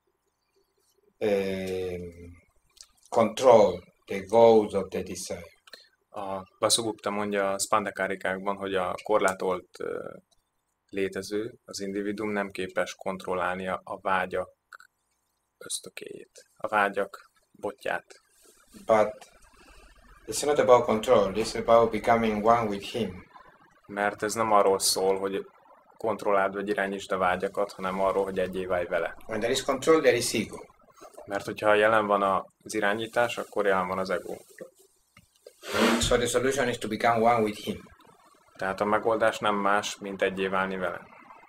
um, control the goals of the desire. A Vasugupta mondja a Spandakarikákban, hogy a korlátolt uh, létező, az individuum nem képes kontrollálni a, a vágyak ösztökéjét, a vágyak botját. But it's not about control, it's about becoming one with him. Mert ez nem arról szól, hogy kontrolláld vagy irányítsd a vágyakat, hanem arról, hogy egyé válj vele. When there is control, there is ego. Mert hogyha jelen van az irányítás, akkor jelen van az ego. So the solution is to become one with him. Tehát a megoldás nem más, mint egyé válni vele.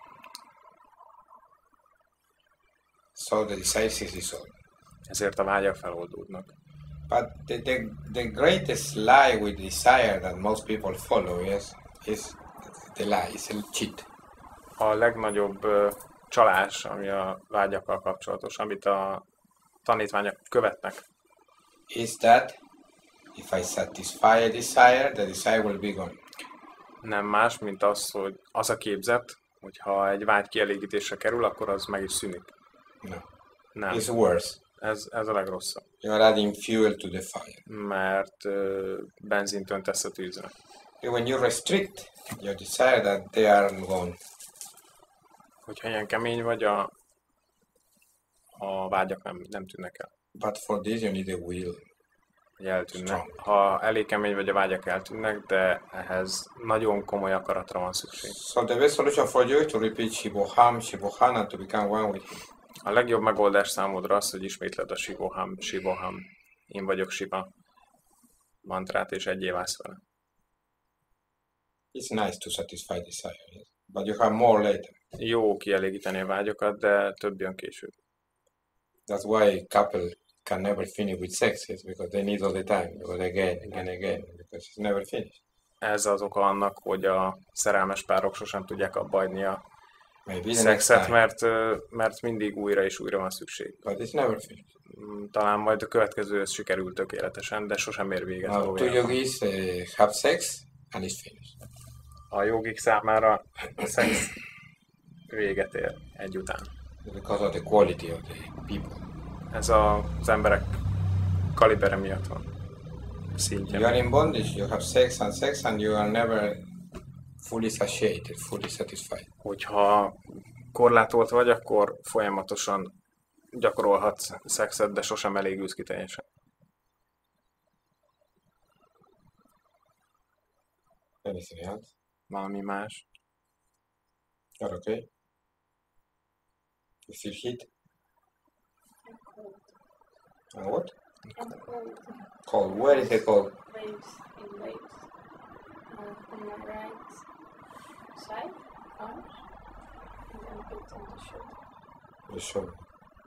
So the desires is dissolved. Ezért a vágyak feloldódnak. But the, the, the greatest lie with desire that most people follow, yes, is the lie, it's a cheat. A legnagyobb uh, csalás, ami a vágyakkal kapcsolatos, amit a tanítványok követnek, Is that if I satisfy a desire, the desire will be gone. nem más, mint az, hogy az a képzet, hogy ha egy vágy kielégítésre kerül, akkor az meg is szűnik. No, Nem. it's worse. Ez, ez a legrosszabb. You are adding fuel to the fire. Mert uh, benzint öntesz a tűzre. When you restrict your desire, that they are gone. Hogyha ilyen kemény vagy, a, a vágyak nem, nem tűnnek el. But for this you need a will. Hogy eltűnnek. Strong. Ha elég kemény vagy, a vágyak eltűnnek, de ehhez nagyon komoly akaratra van szükség. So the best solution for you is to repeat Shivoham, Shivohana to become one with him. A legjobb megoldás számodra az, hogy ismétled a Shivoham, Shivoham, én vagyok Shiva mantrát, és egyé válsz vele. It's nice to satisfy desire, yes? But you have more later. Jó kielégíteni a vágyokat, de több jön később. That's why couple can never finish with sex, is because they need all the time, because again, again, again, because it's never finished. Ez az oka annak, hogy a szerelmes párok sosem tudják abbahagyni a Maybe the next szexet, time, mert, ö, mert mindig újra és újra van szükség. but it's never finished. Mm, Talán majd a következőhöz sikerül tökéletesen, de sosem ér véget Now, two valójában. yogis uh, have sex and it's finished. A jogik számára a szex véget ér egy után. Because of the quality of the people. Ez a- az emberek kalibere miatt van. Szintje. You are in bondage, you have sex and sex and you are never fully satiated, fully satisfied. Hogyha korlátolt vagy, akkor folyamatosan gyakorolhatsz szexet, de sosem elégülsz ki teljesen. Anything else? Valami más. You're okay? You feel heat? And cold. And what? And cold. Cold. Where is the cold? Waves in waves. Uh, on my right side, arms, and then a bit on the shoulder. The shoulder.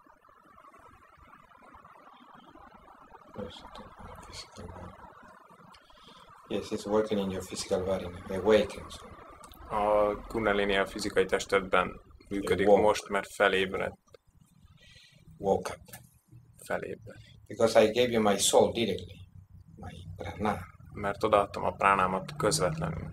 Yes, the physical body. Yes, it's working in your physical body. Awakens. A kundalini a fizikai testedben működik Wow. most, mert felébred. Woke up. Felébred. Because I gave you my soul directly. My prana. Mert odaadtam a pránámat közvetlenül.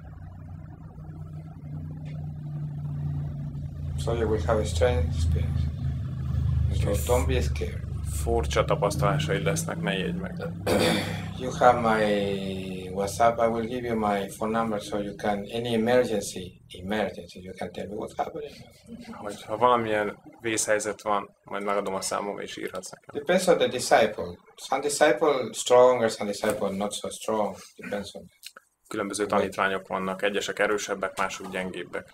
So you will have a strange experience. So Yes. don't be scared. Furcsa tapasztalásaid lesznek, ne jegyd meg. You have my WhatsApp. I will give you my phone number so you can, any emergency, emergency, you can tell me what's happening. Hogyha valamilyen vészhelyzet van, majd megadom a számom és írhatsz nekem. Depends on the disciple. Some disciple stronger, some disciple not so strong. Depends on. Különböző tanítványok vannak, egyesek erősebbek, mások gyengébbek.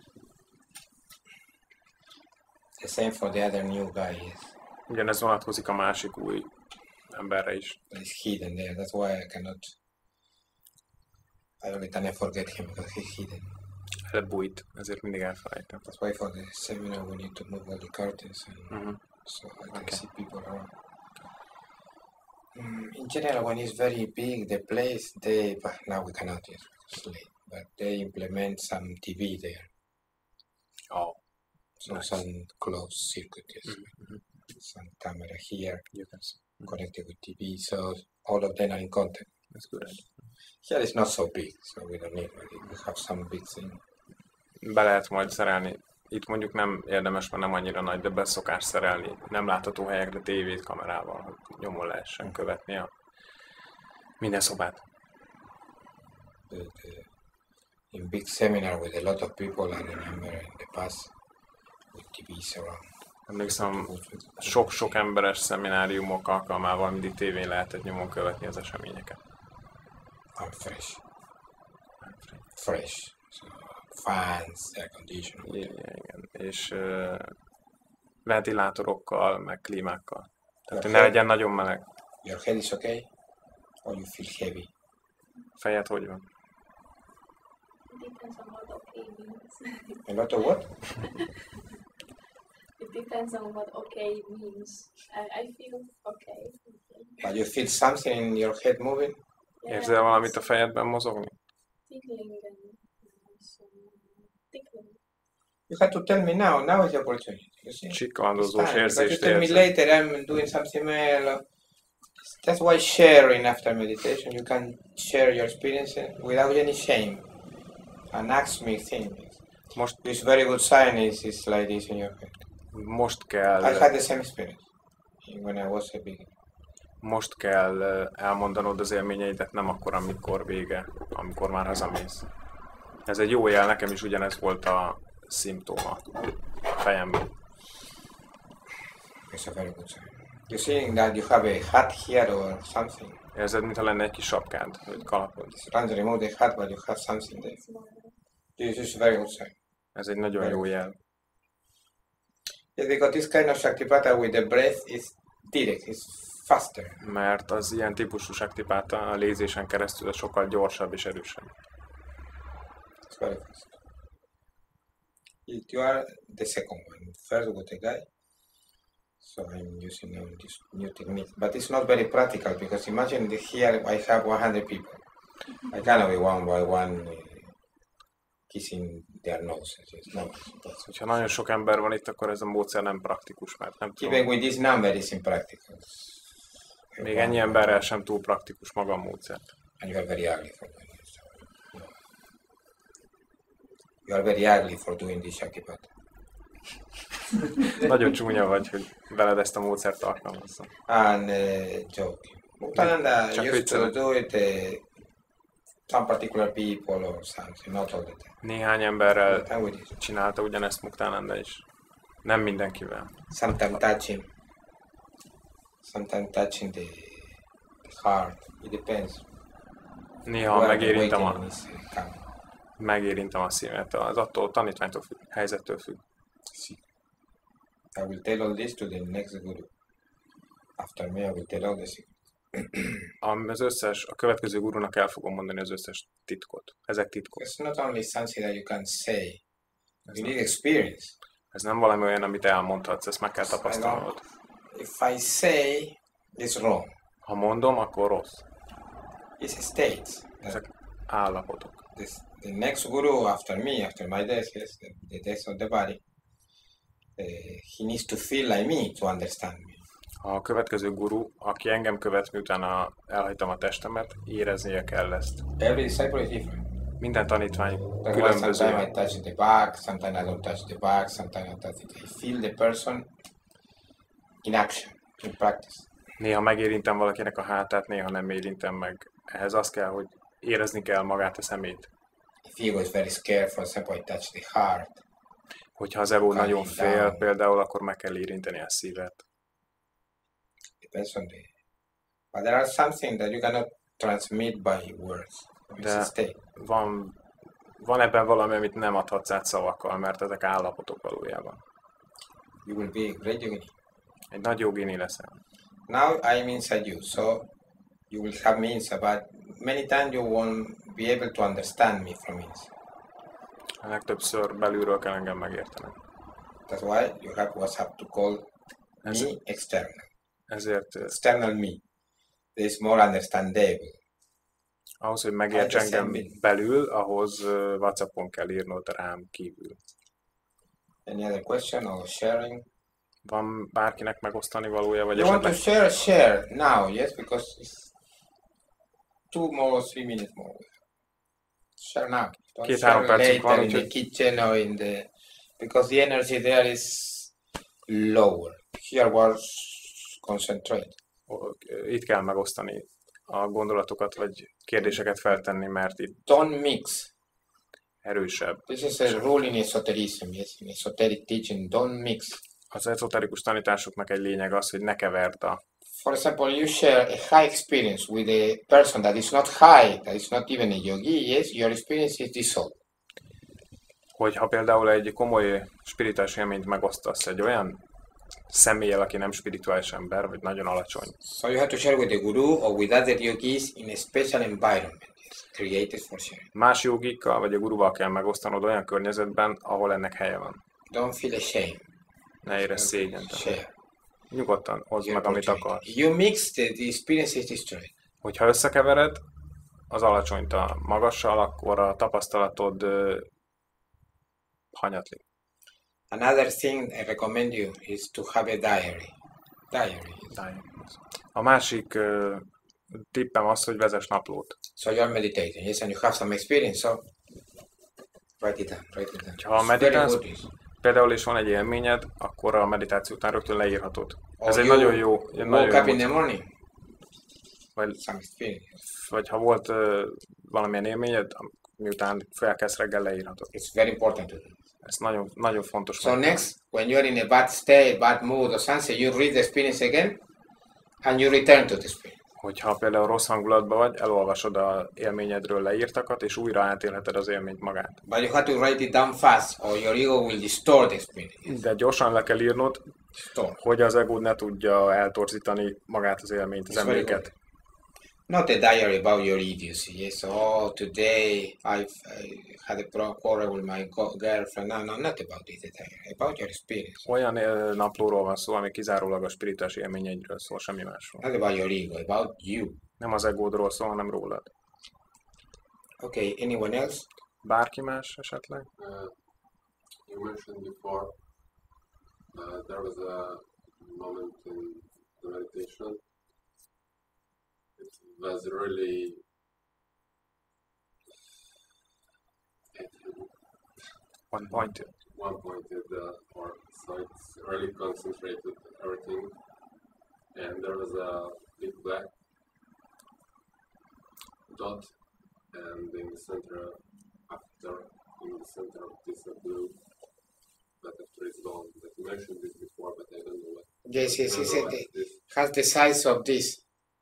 The same for the other new guy. Yes. Ugyanez vonatkozik a másik új emberre is. He's hidden there. That's why I cannot. I only can forget him because he's hidden. Elbújt, ezért mindig elfelejtem. That's why for the seminar we need to move all the curtains and Uh-huh. so I can Okay. see people around. Mm, in general, when it's very big, the place they but now we cannot yes, it's late, but they implement some T V there, Oh, so nice. some closed circuit, yes, Mhm. some camera here You can see. connected with T V, so all of them are in contact. That's good. Here it's not so big, so we don't need it. We have some big thing. Be lehet majd szerelni. Itt mondjuk nem érdemes, mert nem annyira nagy, de be szokás szerelni nem látható helyekre tévét kamerával, hogy nyomon lehessen követni a minden szobát. The, the, in big seminar with a lot of people, I remember in the past with T Vs around. Emlékszem, sok-sok emberes szemináriumok alkalmával mindig tévén lehetett nyomon követni az eseményeket. I'm fresh. Fresh. So fans, air conditioning. Igen, igen. És uh, ventilátorokkal, meg klímákkal. Tehát, hogy ne legyen nagyon meleg. Your head is okay? Or you feel heavy? Fejed hogy van? It depends on what okay means. A lot of what? It depends on what okay means. I, I feel okay. But you feel something in your head moving? Érzel valamit a fejedben mozogni? Tickling and uh, some tickling. You have to tell me now. Now is the opportunity. You see? It's Csiklandozós time. But you érzést tell me érzel. later. I'm doing something else. That's why sharing after meditation, you can share your experiences without any shame. And ask me things. Most, This very good sign is, is like this in your head. most I kell, had the same experience when I was a beginner. most kell uh, elmondanod az élményeidet, nem akkor, amikor vége, amikor már hazamész. Ez egy jó jel, nekem is ugyanez volt a szimptóma a fejemben. It's a very good sign. You see that you have a hat here or something. Érzed, mintha lenne egy kis sapkád, vagy kalapod. Sometimes remove the hat, but you have something there. This is a very good sign. Ez egy nagyon jó jel. Yes, because this kind of Shaktipata with the breath is direct, it's faster. Mert az ilyen típusú saktipáta a lézésen keresztül sokkal gyorsabb és erősebb. It's very fast. You are the second one. First was the guy. So I'm using now this new technique. But it's not very practical because imagine that here I have one hundred people. I cannot be one by one uh, kissing their noses. It's not possible. Ha nagyon sok ember van itt, akkor ez a módszer nem praktikus, mert nem tudom. Even with this number is impractical. Még ennyi emberrel sem túl praktikus maga a módszer. And you are very ugly for doing this. You are very ugly for doing this, Shakipata. Nagyon csúnya vagy, hogy veled ezt a módszert alkalmazzam. And uh, joking. Muktananda used to do it uh, some particular people or something, not all the time. Néhány emberrel csinálta ugyanezt Muktananda is. Nem mindenkivel. Sometimes touching. Sometimes touching the, the heart. It depends. Néha megérintem a, megérintem a szívet. Az attól tanítványtól függ, helyzettől függ. I will tell all this to the next guru. After me, I will tell all the secrets. Az összes, a következő gurunak el fogom mondani az összes titkot. Ezek titkok. It's not only something that you can say. You need experience. Ez nem valami olyan, amit elmondhatsz, ezt meg kell tapasztalnod. If I say, it's wrong. Ha mondom, akkor rossz. It's states. Ezek állapotok. This, the next guru after me, after my death, yes, the, the death of the body, uh, he needs to feel like me to understand me. A következő guru, aki engem követ, miután a, elhagytam a testemet, éreznie kell ezt. Every disciple is different. Minden tanítvány That's különböző. Sometimes I touch the back, sometimes I don't touch the back, sometimes I touch it. I feel the person in action, in practice. Néha megérintem valakinek a hátát, néha nem érintem meg. Ehhez az kell, hogy érezni kell magát a szemét. If ego is very scared, for example, I touch the heart. Hogyha az ego nagyon fél, például, akkor meg kell érinteni a szívet. Depends on the... But there are something that you cannot transmit by words. De van, van ebben valami, amit nem adhatsz át szavakkal, mert ezek állapotok valójában. You will be a great yogini. Egy nagy jogini leszel. Now I am inside you, so you will have me inside, but many times you won't be able to understand me from inside. A legtöbbször belülről kell engem megérteni. That's why you have WhatsApp to call Ez, me external. Ezért external me. This is more understandable. Ahhoz, hogy megérts engem belül, ahhoz WhatsAppon kell írnod rám kívül. Any other question or sharing? Van bárkinek megosztani valója, vagy you want to share, share now, yes? Because it's two more, three minutes more. Share now. Don't Két-három share percünk van, later in the kitchen or in the... Because the energy there is lower. Here was concentrate. Itt kell megosztani a gondolatokat, vagy kérdéseket feltenni, mert itt don't mix. Erősebb. This is a rule in esotericism, yes, in esoteric teaching, don't mix. Az ezoterikus tanításoknak egy lényeg az, hogy ne keverd a... For example, you share a high experience with a person that is not high, that is not even a yogi, yes, your experience is dissolved. Hogyha például egy komoly spirituális élményt megosztasz egy olyan személlyel, aki nem spirituális ember, vagy nagyon alacsony. So you have to share with the guru or with other yogis in a special environment, yes, created for sharing. Más jogikkal, vagy a guruval kell megosztanod olyan környezetben, ahol ennek helye van. Don't feel ashamed. Ne érezz szégyent. Share. Nyugodtan hozd meg, amit akarsz. You mix the, the experience is destroyed. Hogyha összekevered az alacsonyt a magassal, akkor a tapasztalatod uh, hanyatlik. Another thing I recommend you is to have a diary. Diary. diary. A másik uh, tippem az, hogy vezess naplót. So you are meditating, yes, and you have some experience, so write it down, write it down. Ha meditálsz, például is van egy élményed, akkor a meditáció után rögtön leírhatod. Ez egy nagyon jó... Egy woke up in the morning. Vagy, some experience. Vagy ha volt uh, valamilyen élményed, miután felkelsz reggel, leírhatod. It's very important to do. Ez nagyon, nagyon fontos. So next, when you are in a bad state, bad mood or something, you read the experience again, and you return to the experience. Hogyha például rossz hangulatban vagy, elolvasod az élményedről leírtakat, és újra átélheted az élményt magát. But you have to write it down fast, or your ego will distort the experience. De gyorsan le kell írnod, Distort. hogy az ego ne tudja eltorzítani magát az élményt, az emléket. Not a diary about your idiocy. Yes, oh, today I've I had a pro quarrel with my girlfriend. No, no, not about this diary. About your experience. Olyan ö, naplóról van szó, ami kizárólag a spirituális élményeidről szól, semmi másról. Not about your ego, about you. Nem az egódról szól, hanem rólad. Okay, anyone else? Bárki más esetleg? Uh, you mentioned before uh, there was a moment in the meditation. It was really One pointed. one pointed, uh, or so it's really concentrated everything, and there was a big black dot, and in the center, after in the center of this uh, blue, but after it's gone. But you mentioned this before, but I don't know what. Yes, yes, yes. know It what this. has the size of this.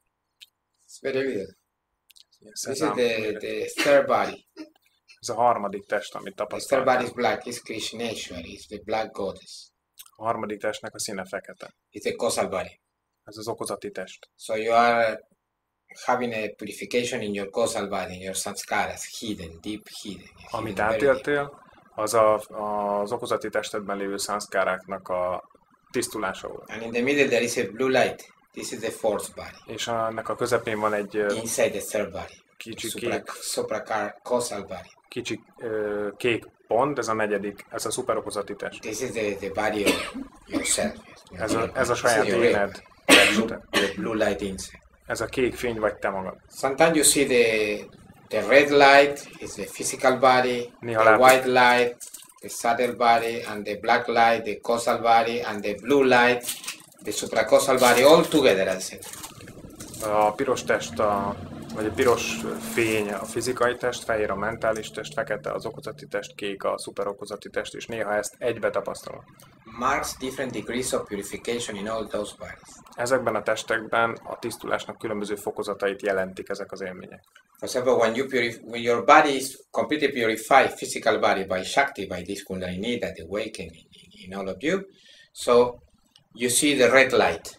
It's very little. Yes, This ez, is a, the, the third body. ez a harmadik test, amit The third body is tapasztaltam. black. It's Krishneshwari. It's the black goddess. A harmadik testnek a színe fekete. It's the causal body. Ez az okozati test. So you are having a purification in your causal body, in your samskaras, hidden, deep hidden. Amit hidden, very deep. átéltél, az a, az okozati testedben lévő szanszkáráknak a tisztulása volt. And in the middle there is a blue light. This is the fourth body. És ennek a közepén van egy ö, Inside the third body. kicsi Supra, kék, supracausal body. kicsi ö, kék pont, ez a negyedik, ez a szuperokozati test. This is the, the body of yourself. Ez a, ez a This is saját your real éned body. teste. The blue light inside. Ez a kék fény vagy te magad. Sometimes you see the the red light is the physical body, Néha the látod. white light, the subtle body, and the black light, the causal body, and the blue light, the supracausal body, all together at the same time. A piros test, a, vagy a piros fény a fizikai test, fehér a mentális test, fekete az okozati test, kék a szuperokozati test, és néha ezt egybe tapasztalod. Marks different degrees of purification in all those bodies. Ezekben a testekben a tisztulásnak különböző fokozatait jelentik ezek az élmények. For example, when you purif- when your body is completely purified, physical body by Shakti, by this Kundalini that awakening in, in all of you, so you see the red light.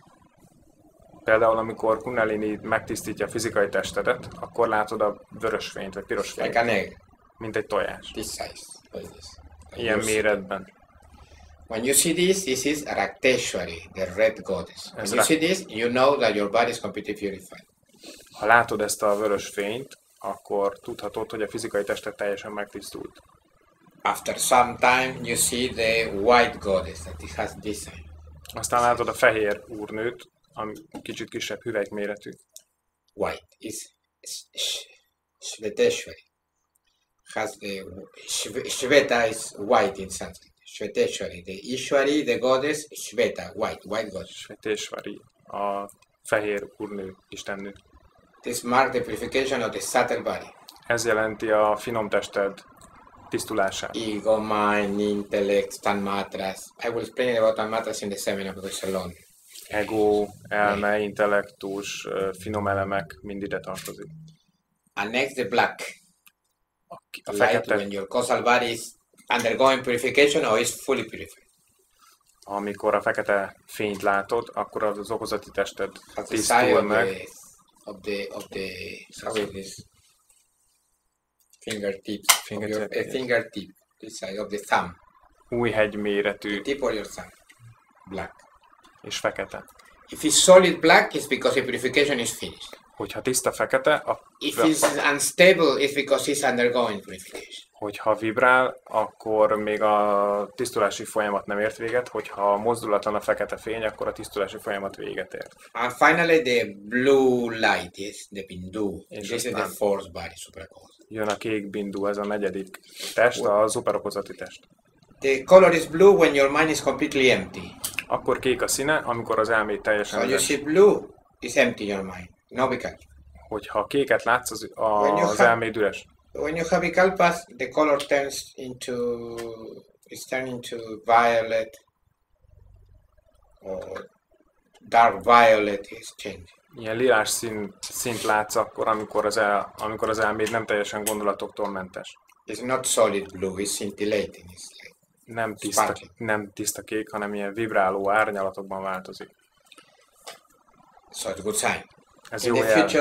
Például amikor Kundalini megtisztítja a fizikai testedet, akkor látod a vörös fényt, vagy piros Like fényt, an egg, mint egy tojás. this size, like this. Like Ilyen yours. méretben. When you see this, this is Rakteshwari, the red goddess. When That's you right. see this, you know that your body is completely purified. Ha látod ezt a vörös fényt, akkor tudhatod, hogy a fizikai tested teljesen megtisztult. After some time, you see the white goddess that it has this sign. Aztán látod a fehér úrnőt, ami kicsit kisebb hüvelykméretű. White is Shveteshwari. Has the Shve- Shveta is white in Sanskrit. Shveteshwari, the Ishwari, the goddess, Shveta, white, white goddess. Svetésvari, a fehér úrnő, istennő. This marks the purification of the subtle body. Ez jelenti a finom tested tisztulását. Ego, mind, intellect, tanmatras. I will explain about tanmatras in the seminar because it's alone. Ego, elme, intellektus, finom elemek mind ide tartozik. And next, the black. A Light fekete, when your causal body is undergoing purification or is fully purified. amikor a fekete fényt látod, akkor az okozati tested At the side tisztul of meg. the, of the, of the, how is this? Fingertips. Of your, Fingertip, a yes. fingertip. This side of the thumb. Új hegyméretű The tip of your thumb. Black. és fekete. If it's solid black, it's because the purification is finished. Hogyha tiszta fekete, a, If it's unstable, it's because it's undergoing purification. hogyha vibrál, akkor még a tisztulási folyamat nem ért véget, hogyha mozdulatlan a fekete fény, akkor a tisztulási folyamat véget ért. And finally, the blue light, yes, the bindu. Yes, This is the ma'am. fourth body, supracausal. Jön a kék bindu, ez a negyedik test, a szuperokozati test. The color is blue when your mind is completely empty. Akkor kék a színe, amikor az elmét So teljesen you üres. see blue, it's empty your mind. No vikalpa. Hogyha kéket látsz, az, a, When you az have- elméd üres. When you have vikalpas, the color turns into, it's turning to violet or dark violet is changing. Ilyen lilás szín, színt látsz akkor, amikor az, el, amikor az elméd nem teljesen gondolatoktól mentes. It's not solid blue, it's scintillating. It's like, Nem tiszta, Sparkling. nem tiszta kék, hanem ilyen vibráló árnyalatokban változik. so it's a good sign. Ez In jó the jel. future,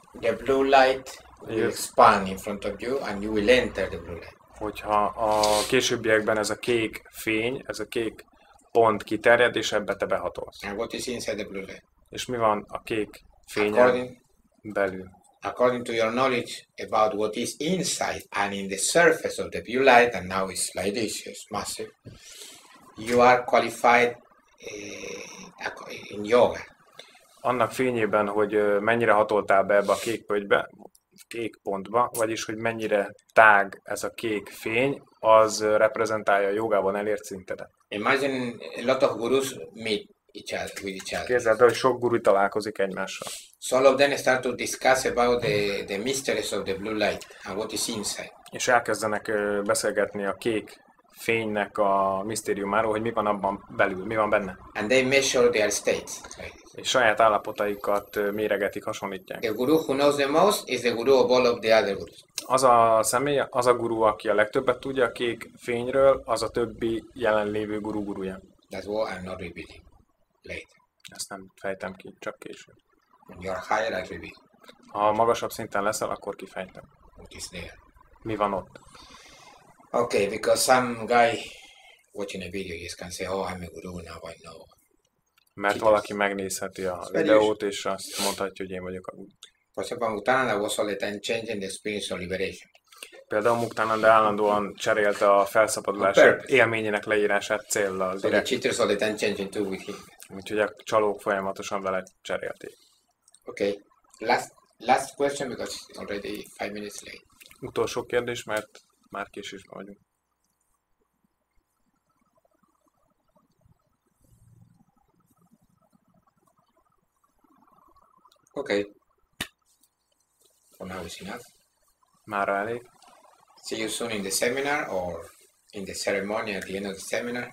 the blue light will expand in front of you and you will enter the blue light. Hogyha a későbbiekben ez a kék fény, ez a kék pont kiterjed, és ebbe te behatolsz. And what is inside the blue light? És mi van a kék fényen According, belül? according to your knowledge about what is inside and in the surface of the blue light, and now it's like this, it's massive, you are qualified uh, in yoga. Annak fényében, hogy mennyire hatoltál be ebbe a kék pöttybe, kék pontba, vagyis hogy mennyire tág ez a kék fény, az reprezentálja a jogában elért szintedet. Imagine a lot of gurus meet each other with each other. Képzeld el, hogy sok guru találkozik egymással. So all of them start to discuss about the, the mysteries of the blue light and what is inside. És elkezdenek beszélgetni a kék fénynek a misztériumáról, hogy mi van abban belül, mi van benne. And they measure their states. És saját állapotaikat méregetik, hasonlítják. The guru who knows the most is the guru of all of the other gurus. Az a személy, az a guru, aki a legtöbbet tudja a kék fényről, az a többi jelenlévő guru guruja. That's what I'm not revealing later. Ezt nem fejtem ki, csak később. When you are higher, I reveal. Ha magasabb szinten leszel, akkor kifejtem. What is there? Mi van ott? Okay, because some guy watching a video just can say, oh, I'm a guru, now I know. Mert valaki megnézheti a videót, és azt mondhatja, hogy én vagyok a guru. For example, Muktananda was all the time changing the experience of liberation. Például Muktananda állandóan cserélte a felszabadulás élményének leírását céllal. So the cheaters all the time changing too with him. Úgyhogy a csalók folyamatosan vele cserélték. Okay, last last question because it's already five minutes late. Utolsó kérdés, mert már késésben vagyunk. Okay. For now is enough. Mára elég. See you soon in the seminar or in the ceremony at the end of the seminar.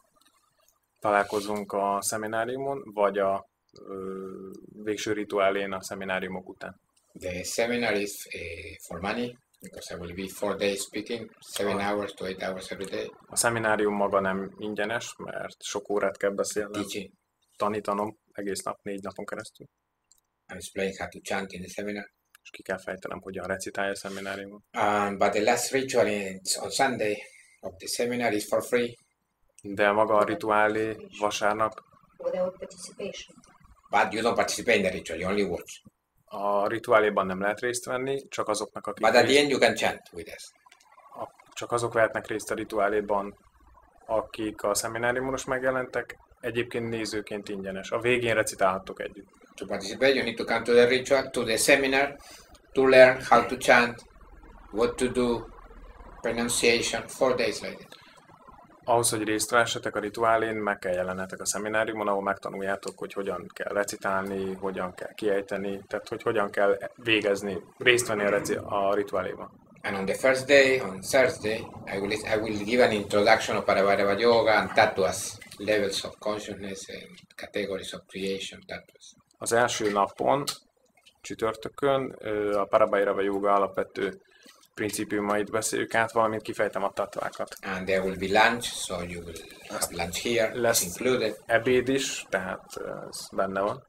Találkozunk a szemináriumon, vagy a ö, végső rituálén a szemináriumok után. The seminar is uh, for money because I will be four days speaking, seven ah. hours to eight hours every day. A szeminárium maga nem ingyenes, mert sok órát kell beszélnem. Teaching. Tanítanom egész nap, négy napon keresztül. I'm explaining how to chant in the seminar. És ki kell fejtenem, hogyan recitálja a szemináriumon. Um, but the last ritual is on Sunday of the seminar is for free. De maga a rituálé vasárnap. Without participation. But you don't participate in the ritual, you only watch. A rituáléban nem lehet részt venni, csak azoknak, akik... But at the end you can chant with us. A, csak azok vehetnek részt a rituáléban, akik a szemináriumon is megjelentek, egyébként nézőként ingyenes. A végén recitálhattok együtt. To participate, you need to come to the ritual, to the seminar, to learn how to chant, what to do, pronunciation, four days later. Ahhoz, hogy részt vessetek a rituálén, meg kell jelennetek a szemináriumon, ahol megtanuljátok, hogy hogyan kell recitálni, hogyan kell kiejteni, tehát hogy hogyan kell végezni, részt venni a, reci- a rituáléban. And on the first day, on Thursday, I will, I will give an introduction of Parabhairavayoga and tattvas, levels of consciousness and categories of creation, tattvas. Az első napon, csütörtökön, a Parabhairavayoga alapvető principiumait beszéljük át, valamint kifejtem a tattvákat. And there will be lunch, so you will have lunch here, lesz included. Ebéd is, tehát ez benne van.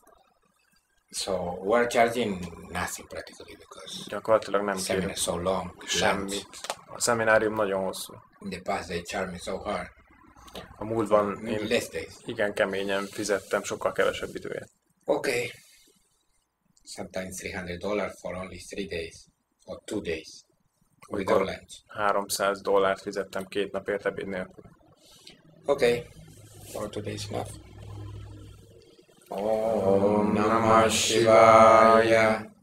So we're charging nothing practically because gyakorlatilag nem kérünk so long, semmit. A szeminárium nagyon hosszú. In the past they charged me so hard. A múltban én less days. igen keményen fizettem sokkal kevesebb időért. Okay. Sometimes three hundred dollars for only three days or two days without lunch. háromszáz dollárt fizettem két napért ebéd nélkül. Okay. For today's enough. Om namaḥ śivāya.